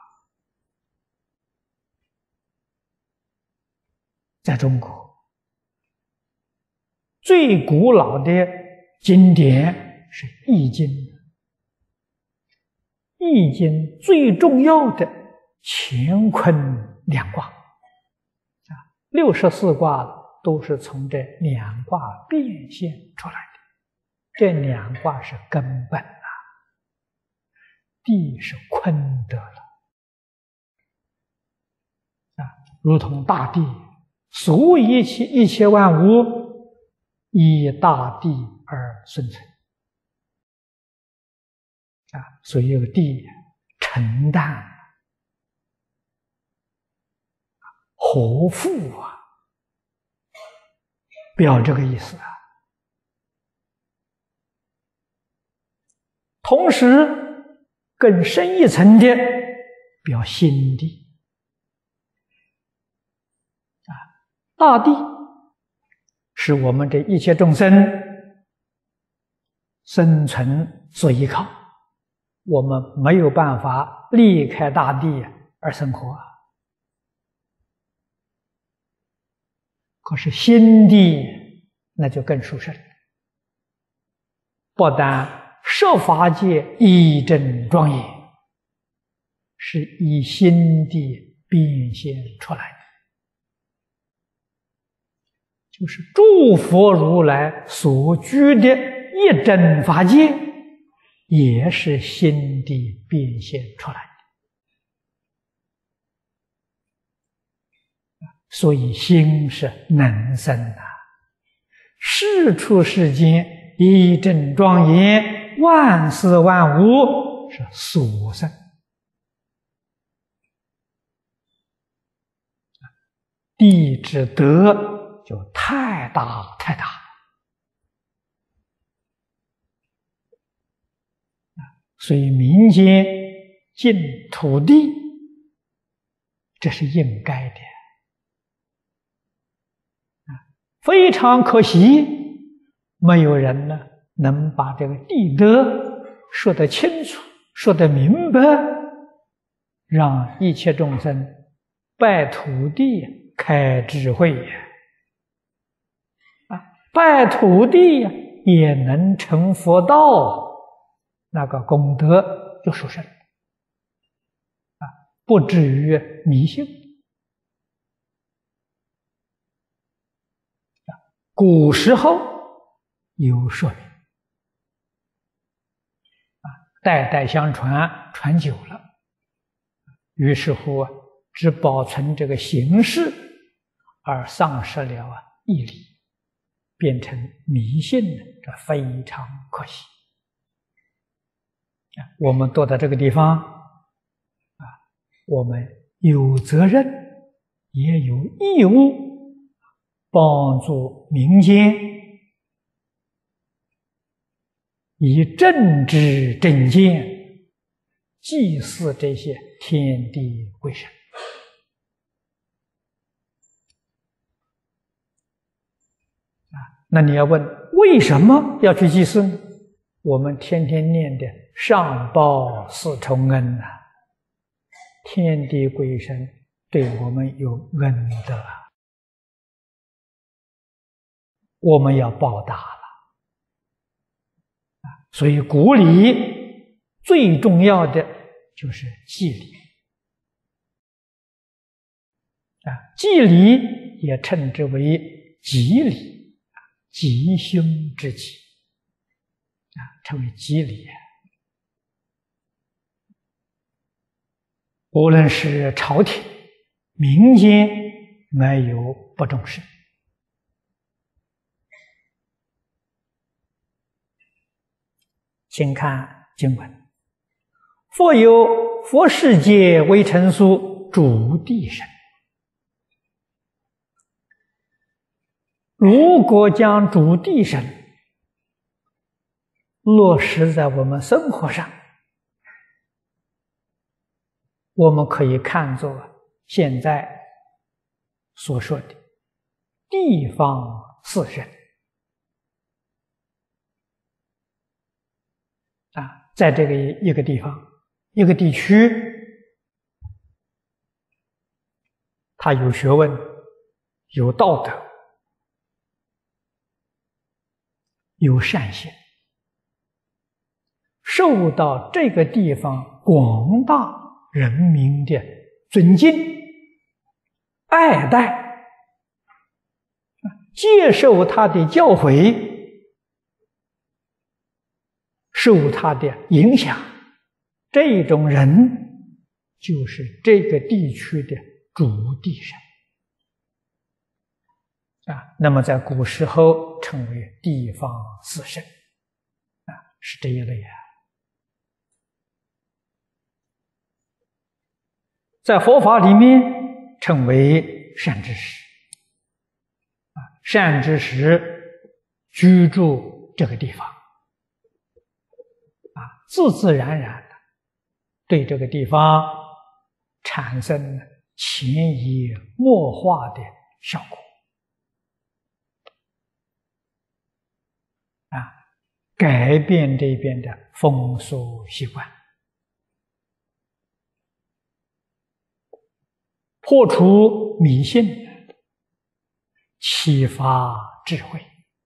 在中国，最古老的经典是《易经》，《易经》最重要的乾坤两卦啊，六十四卦都是从这两卦变现出来的。这两卦是根本啊，地是坤德了啊，如同大地，所有一切一切万物依大地而生存啊，所以有地承担和富啊，表这个意思啊。同时更深一层的表心地啊，大地是我们这一切众生生存所依靠，我们没有办法离开大地而生活。可是心地那就更殊胜，不但设法界一真庄严，是以心地变现出来的，就是诸佛如来所居的一真法界，也是心地变现出来的。所以心是能生啊，事出世间一真庄严，万事万物是所生。地之德就太大太大，所以民间敬土地，这是应该的。非常可惜，没有人呢能把这个地德说得清楚，说得明白，让一切众生拜土地开智慧。 拜土地呀，也能成佛道，那个功德就殊胜啊，不至于迷信。古时候有说明啊，代代相传，传久了，于是乎啊，只保存这个形式，而丧失了啊义理，变成迷信了，这非常可惜。啊，我们躲在这个地方啊，我们有责任，也有义务帮助民间以正知正见祭祀这些天地鬼神。啊，那你要问为什么要去祭祀呢？我们天天念的上报四重恩啊，天地鬼神对我们有恩德啊，我们要报答了。所以古礼最重要的就是祭礼啊，祭礼也称之为吉礼啊，吉凶之吉啊，称为吉礼。无论是朝廷、民间，没有不重视。请看经文：佛有佛世界为成俗主地神。如果将主地神落实在我们生活上，我们可以看作现在所说的地方四神啊，在这个一个地方、一个地区，他有学问、有道德、有善行，受到这个地方广大人民的尊敬、爱戴，接受他的教诲，受他的影响，这种人就是这个地区的主地神啊。那么在古时候称为地方四神啊，是这一类啊。在佛法里面称为善知识啊，善知识居住这个地方啊，自自然然的对这个地方产生潜移默化的效果啊，改变这边的风俗习惯，破除迷信，启发智慧。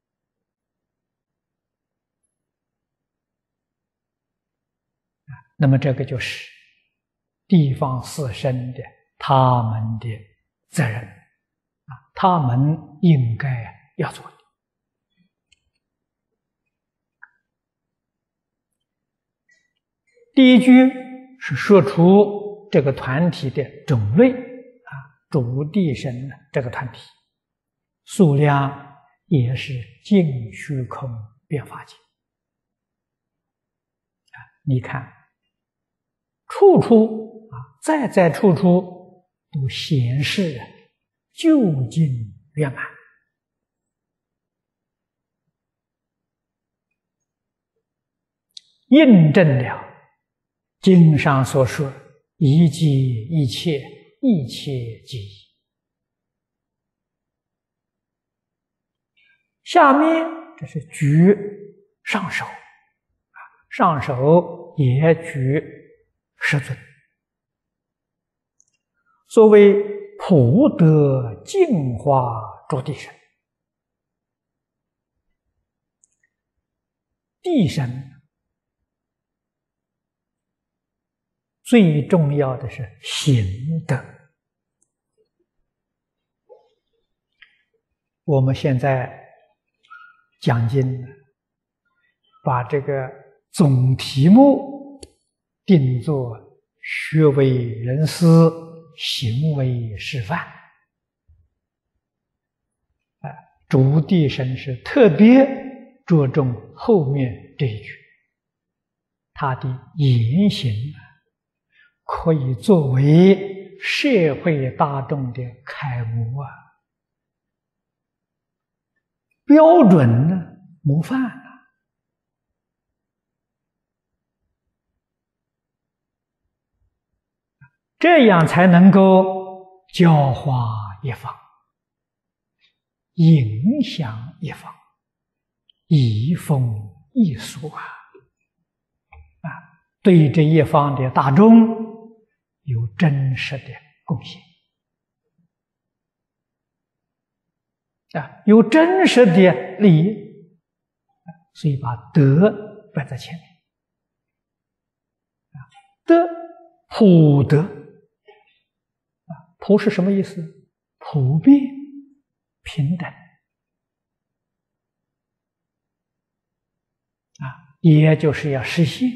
那么这个就是地方四神的他们的责任啊，他们应该要做的。第一句是说出这个团体的种类啊，主地神这个团体数量也是尽虚空变法界啊，你看处处啊，在在处处都显示究竟圆满，印证了经上所说一即一切，一切即一。下面这是举上首啊，上首也举十尊，所谓普德净化诸地神地身，最重要的是行德。我们现在讲经，把这个总题目定作学为人师，行为示范。啊，主地神是特别着重后面这一句，他的言行可以作为社会大众的楷模啊，标准呢，模范啊，这样才能够教化一方，影响一方，移风易俗啊！啊，对这一方的大众有真实的贡献啊，有真实的利益，所以把德摆在前面啊，德普德啊，普是什么意思？普遍平等啊，也就是要实现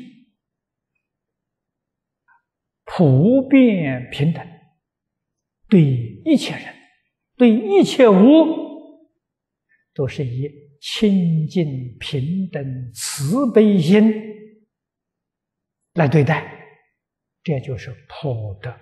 普遍平等，对一切人，对一切物，都是以清净平等慈悲心来对待，这就是普德。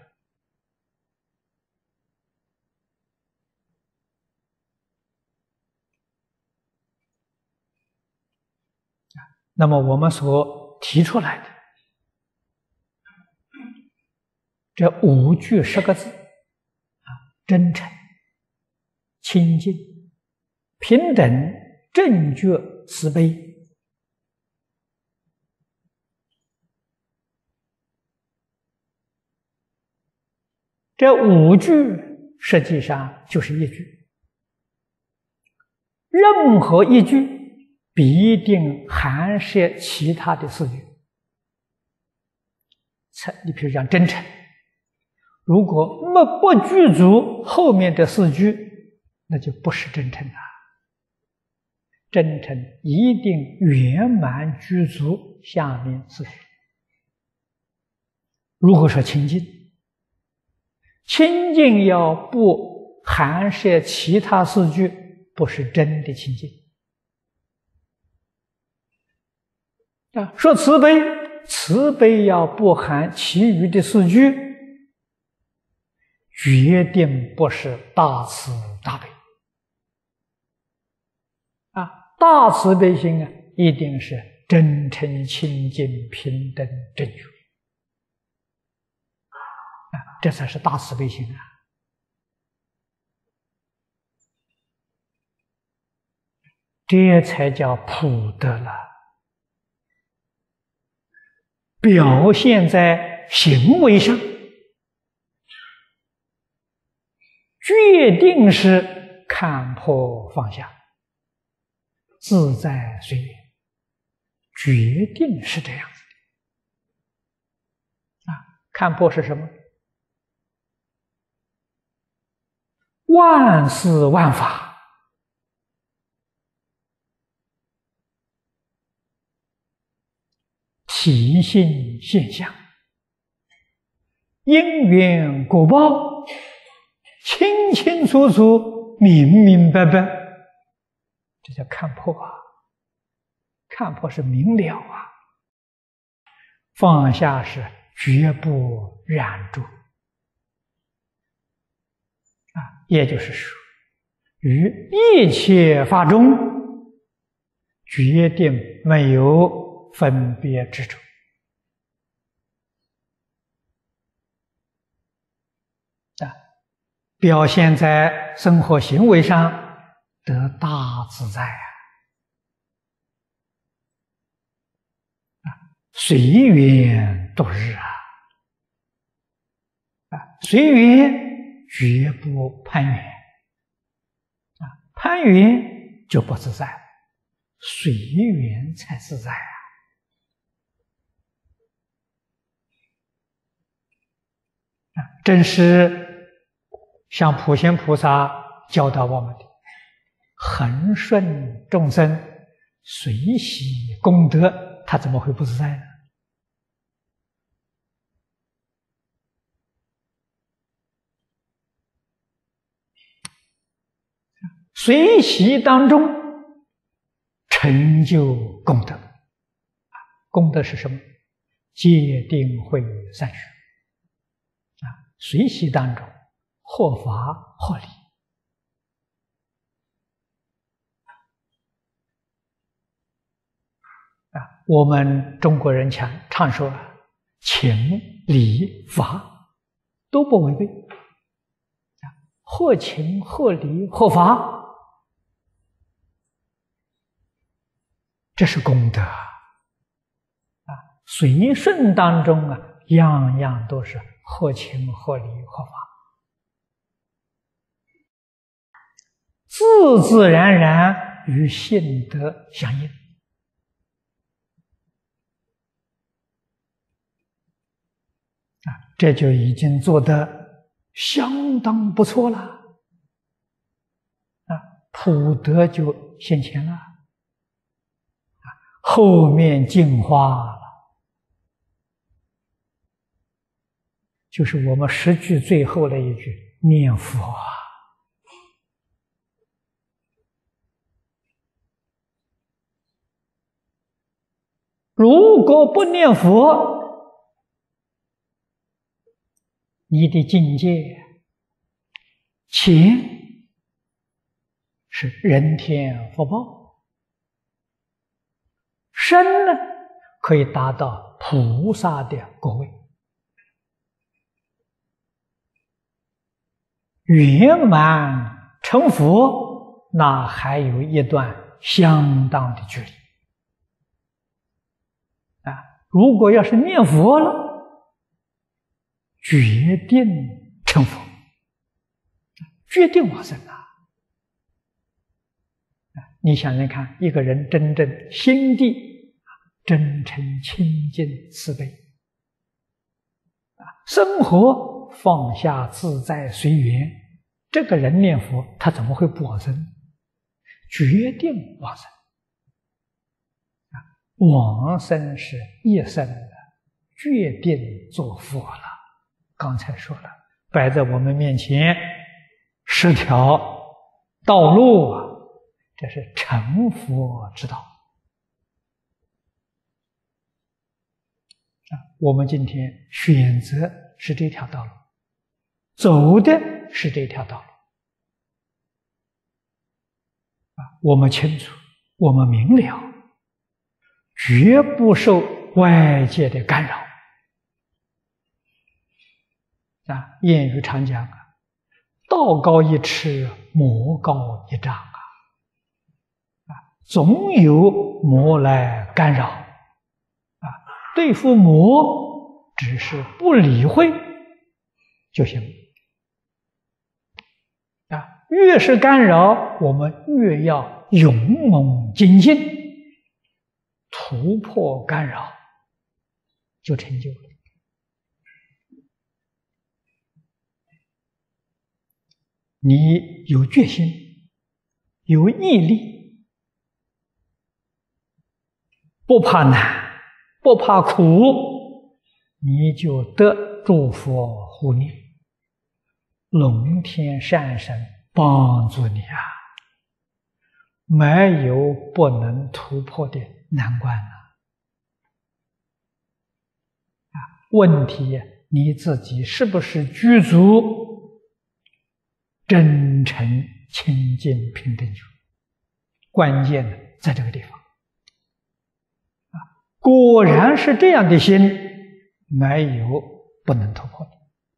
那么我们所提出来的这五句十个字啊，真诚、清净、平等、正觉、慈悲，这五句实际上就是一句，任何一句必定含摄其他的四句。你比如讲真诚，如果没不具足后面的四句，那就不是真诚了。真诚一定圆满具足下面四句。如果说清净，清净要不含摄其他四句，不是真的清净。啊，说慈悲，慈悲要不含其余的四句，决定不是大慈大悲。啊，大慈悲心啊，一定是真诚、清净、平等、正觉。啊，这才是大慈悲心啊！这才叫普德了。表现在行为上，决定是看破放下，自在随缘，决定是这样子的。啊，看破是什么？万事万法体性现象，因缘果报，清清楚楚，明明白白，这叫看破啊！看破是明了啊，放下是绝不染著啊，也就是说，于一切法中，决定没有分别执着啊，表现在生活行为上得大自在啊，啊，随缘度日啊，啊，随缘绝不攀缘啊，攀缘就不自在， 随缘才自在啊！啊，正是像普贤菩萨教导我们的，恒顺众生，随喜功德，他怎么会不自在呢？随喜当中成就功德，功德是什么？戒定慧三学啊！随喜当中获法获理啊！我们中国人常常说情理法都不违背啊，获情获理获法，这是功德啊！随顺当中啊，样样都是获情获理获法，自自然然与性德相应啊，这就已经做得相当不错了啊，普德就现前了。后面净化了，就是我们十句最后的一句念佛啊。如果不念佛，你的境界前是人天福报，身呢可以达到菩萨的果位，圆满成佛，那还有一段相当的距离啊！如果要是念佛了，决定成佛，决定往生啊！你想想看，一个人真正心地真诚、清净、慈悲啊，生活放下、自在、随缘，这个人念佛，他怎么会不往生？决定往生啊！往生是一生的，决定做佛了。刚才说了，摆在我们面前十条道路啊，这是成佛之道。我们今天选择是这条道路，走的是这条道路啊！我们清楚，我们明了，绝不受外界的干扰啊！谚语常讲啊，道高一尺，魔高一丈啊！啊，总有魔来干扰。对付魔，只是不理会就行啊！越是干扰，我们越要勇猛精进，突破干扰，就成就了。你有决心，有毅力，不怕难。不怕苦，你就得诸佛护念，龙天善神帮助你啊！没有不能突破的难关啊！啊，问题你自己是不是具足真诚、清净、平等觉？关键在这个地方。果然是这样的心，没有不能突破的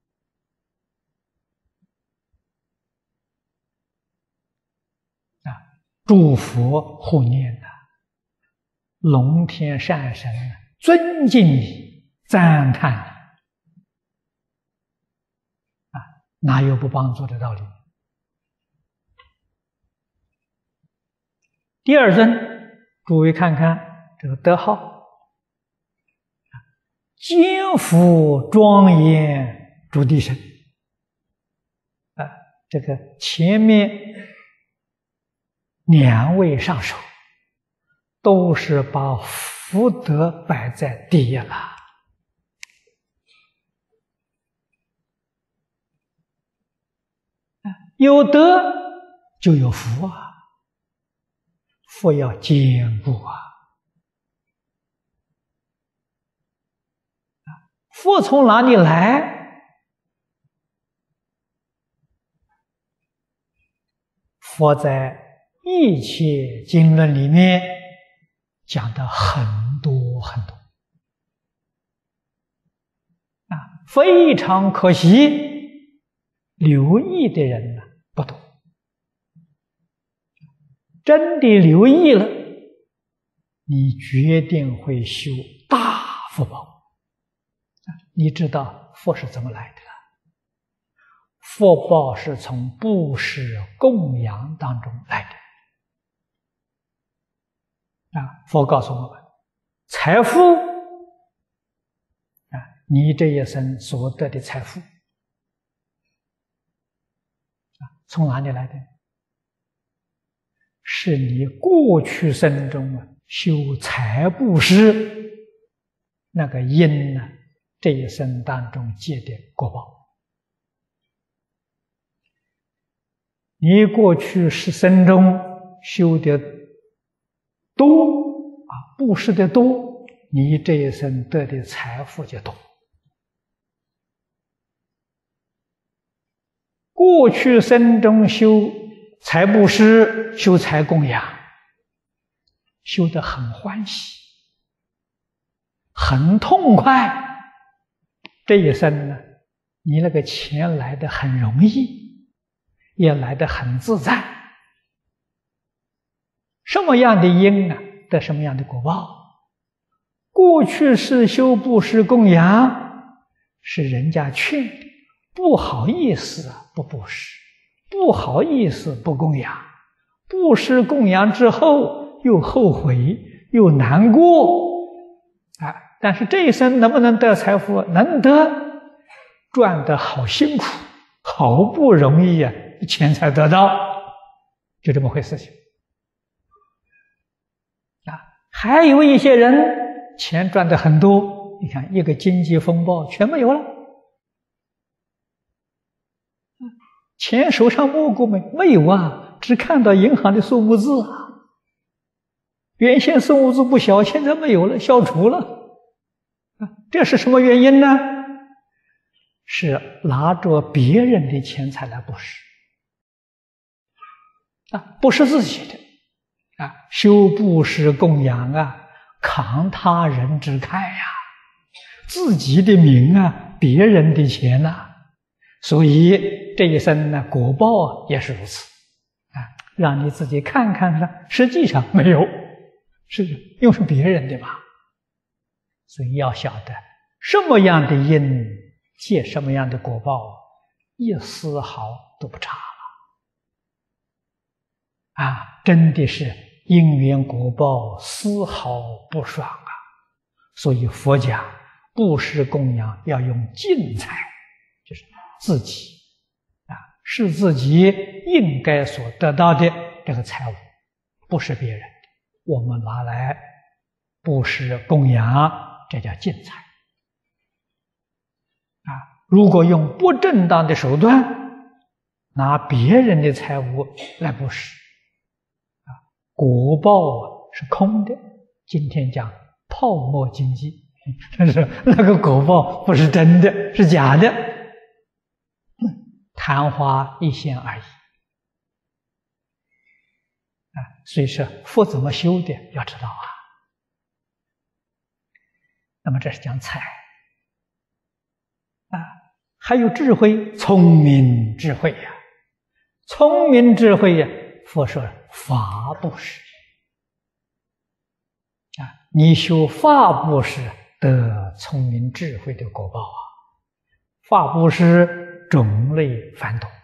啊！诸佛护念呐，龙天善神尊敬你，赞叹你啊，哪有不帮助的道理？第二尊诸位看看这个德号，肩负庄严诸地身啊，这个前面两位上首都是把福德摆在第一了。有德就有福啊，福要坚固啊。福从哪里来？佛在一切经论里面讲的很多很多啊，非常可惜，留意的人呢不多。真的留意了，你决定会修大福报。你知道福是怎么来的？福报是从布施供养当中来的。啊，佛告诉我们，财富啊，你这一生所得的财富啊，从哪里来的？是你过去生中啊修财布施那个因呢，这一生当中结的果报。你过去是生中修的多啊，布施的多，你这一生得的财富就多。过去生中修财布施、修财供养，修得很欢喜，很痛快。这一生呢，你那个钱来得很容易，也来得很自在。什么样的因啊，得什么样的果报。过去是修布施供养，是人家劝的，不好意思啊，不布施，不好意思不供养，布施供养之后又后悔又难过啊！但是这一生能不能得财富？能得，赚得好辛苦，好不容易啊，钱才得到，就这么回事情啊！还有一些人钱赚得很多，你看一个经济风暴全没有了，钱手上摸过没？没有啊，只看到银行的数目字啊。原先数目字不小，现在没有了，消除了。这是什么原因呢？是拿着别人的钱财来布施啊，不是自己的啊。修布施供养啊，扛他人之慨呀、啊，自己的名啊，别人的钱呐、啊，所以这一生呢，果报也是如此啊。让你自己看看看，实际上没有，是又是别人的嘛。所以要晓得什么样的因结什么样的果报，一丝毫都不差了啊！真的是因缘果报丝毫不爽啊！所以佛讲布施供养要用净财，就是自己啊，是自己应该所得到的这个财物，不是别人的，我们拿来布施供养，这叫净财啊！如果用不正当的手段拿别人的财物来布施啊，果报是空的。今天讲泡沫经济，但是那个果报不是真的，是假的，昙花一现而已啊！所以说福怎么修的要知道啊。那么这是讲财啊，还有智慧，聪明智慧呀、啊，聪明智慧呀、啊，佛说法布施啊，你修法布施得聪明智慧的果报啊，法布施种类繁多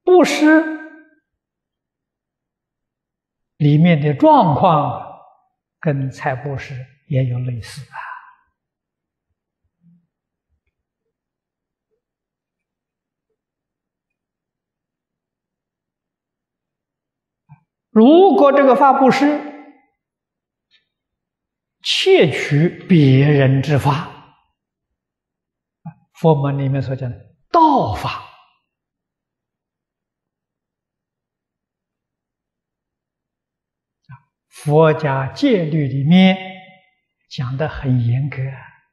布施里面的状况跟财布施也有类似啊。如果这个法布施窃取别人之法，佛门里面所讲的盗法，佛家戒律里面讲得很严格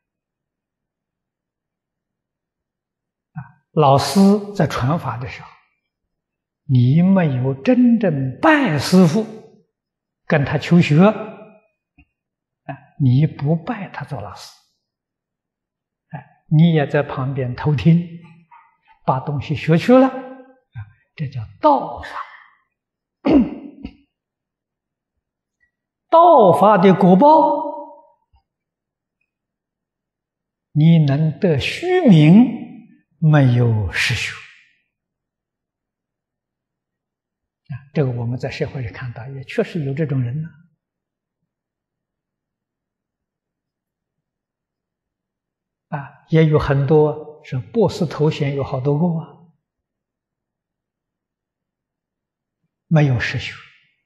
啊。老师在传法的时候，你没有真正拜师父，跟他求学，你不拜他做老师，你也在旁边偷听，把东西学去了，这叫盗法。盗法的果报，你能得虚名，没有实修。这个我们在社会里看到，也确实有这种人呢。啊，也有很多是博士头衔有好多个啊，没有实修。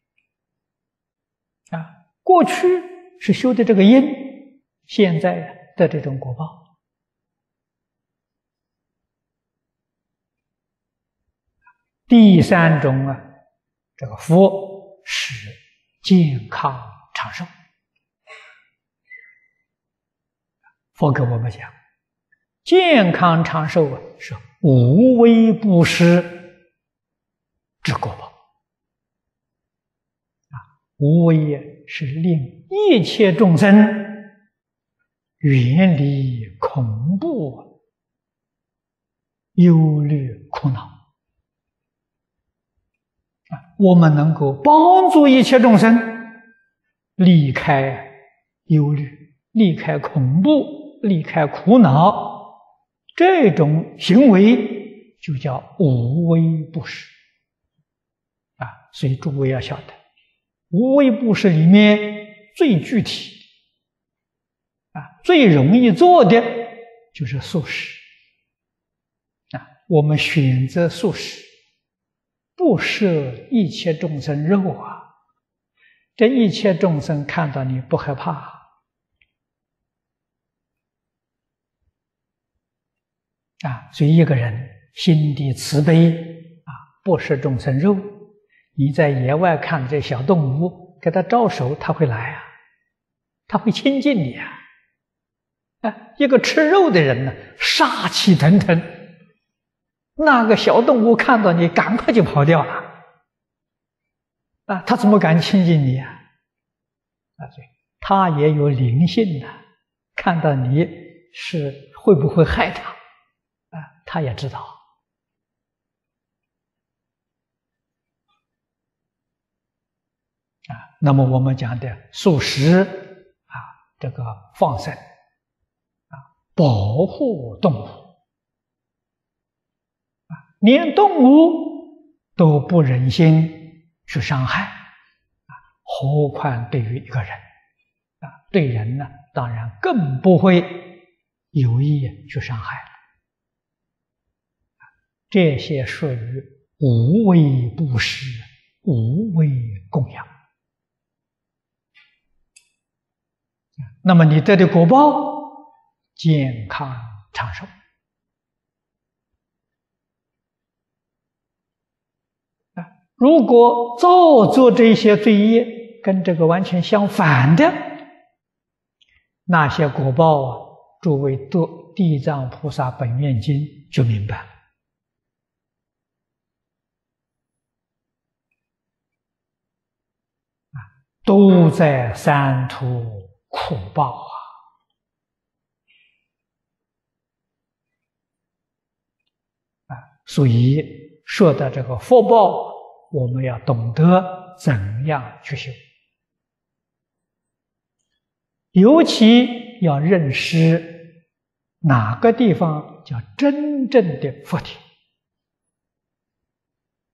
啊，过去是修的这个因，现在的这种果报。第三种啊，这个福是健康长寿。佛给我们讲，健康长寿啊，是无微不施之果报。啊，无为是令一切众生远离恐怖、忧虑、苦恼。啊，我们能够帮助一切众生离开忧虑、离开恐怖、离开苦恼，这种行为就叫无微不施。啊，所以诸位要晓得，无微不施里面最具体啊，最容易做的就是素食。啊，我们选择素食，不摄一切众生肉啊，这一切众生看到你不害怕。啊，所以一个人心地慈悲啊，不食众生肉，你在野外看这小动物，给它招手，它会来啊，它会亲近你啊。啊，一个吃肉的人呢，杀气腾腾，那个小动物看到你，赶快就跑掉了。啊，它怎么敢亲近你啊？啊，对，它也有灵性的，看到你是会不会害它？啊，他也知道。啊，那么我们讲的素食啊，这个放生啊，保护动物啊，连动物都不忍心去伤害啊，何况对于一个人啊，对人呢，当然更不会有意去伤害了。这些属于无微不施、无微供养。那么你得的果报，健康长寿。啊，如果造作这些罪业跟这个完全相反的，那些果报啊，诸位读《地藏菩萨本愿经》就明白了。都在三途苦报啊！啊，所以说到这个福报，我们要懂得怎样去修，尤其要认识哪个地方叫真正的福田。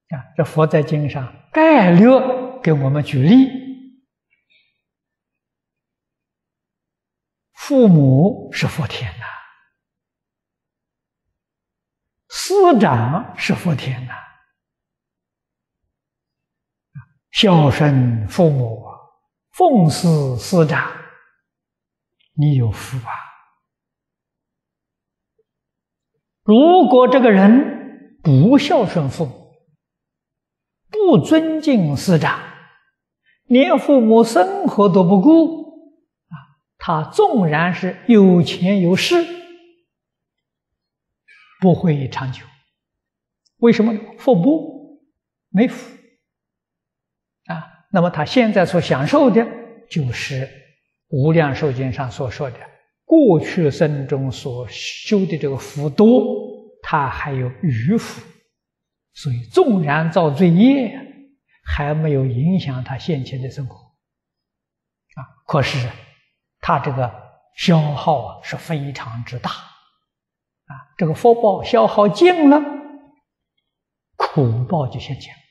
啊，这佛在经上概略给我们举例，父母是福田呐、啊，师长是福田呐、啊，孝顺父母，奉事师长，你有福啊！如果这个人不孝顺父母，不尊敬师长，连父母生活都不顾啊，他纵然是有钱有势，不会长久。为什么呢？福不没福啊。那么他现在所享受的，就是《无量寿经》上所说的，过去生中所修的这个福多，他还有余福。所以纵然造罪业，还没有影响他现前的生活啊。可是他这个消耗是非常之大啊，这个福报消耗尽了，苦报就现前。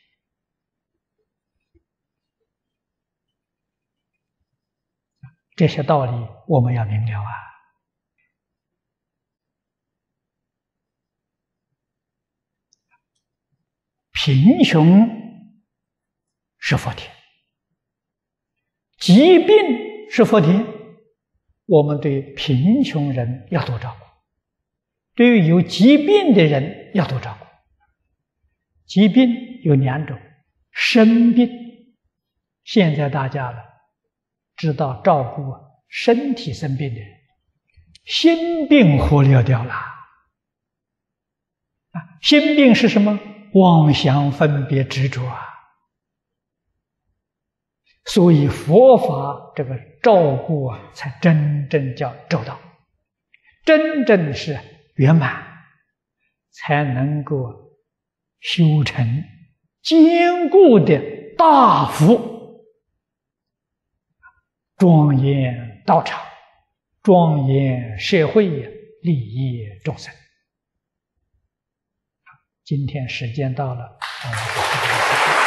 这些道理我们要明了啊。贫穷是福田，疾病是福田，我们对贫穷人要多照顾，对于有疾病的人要多照顾。疾病有两种，生病，现在大家了知道照顾身体生病的人，心病忽略掉了啊。心病是什么？妄想分别执着啊。所以佛法这个照顾啊，才真正叫周到，真正是圆满，才能够修成坚固的大福，庄严道场，庄严社会，利益众生。今天时间到了，我们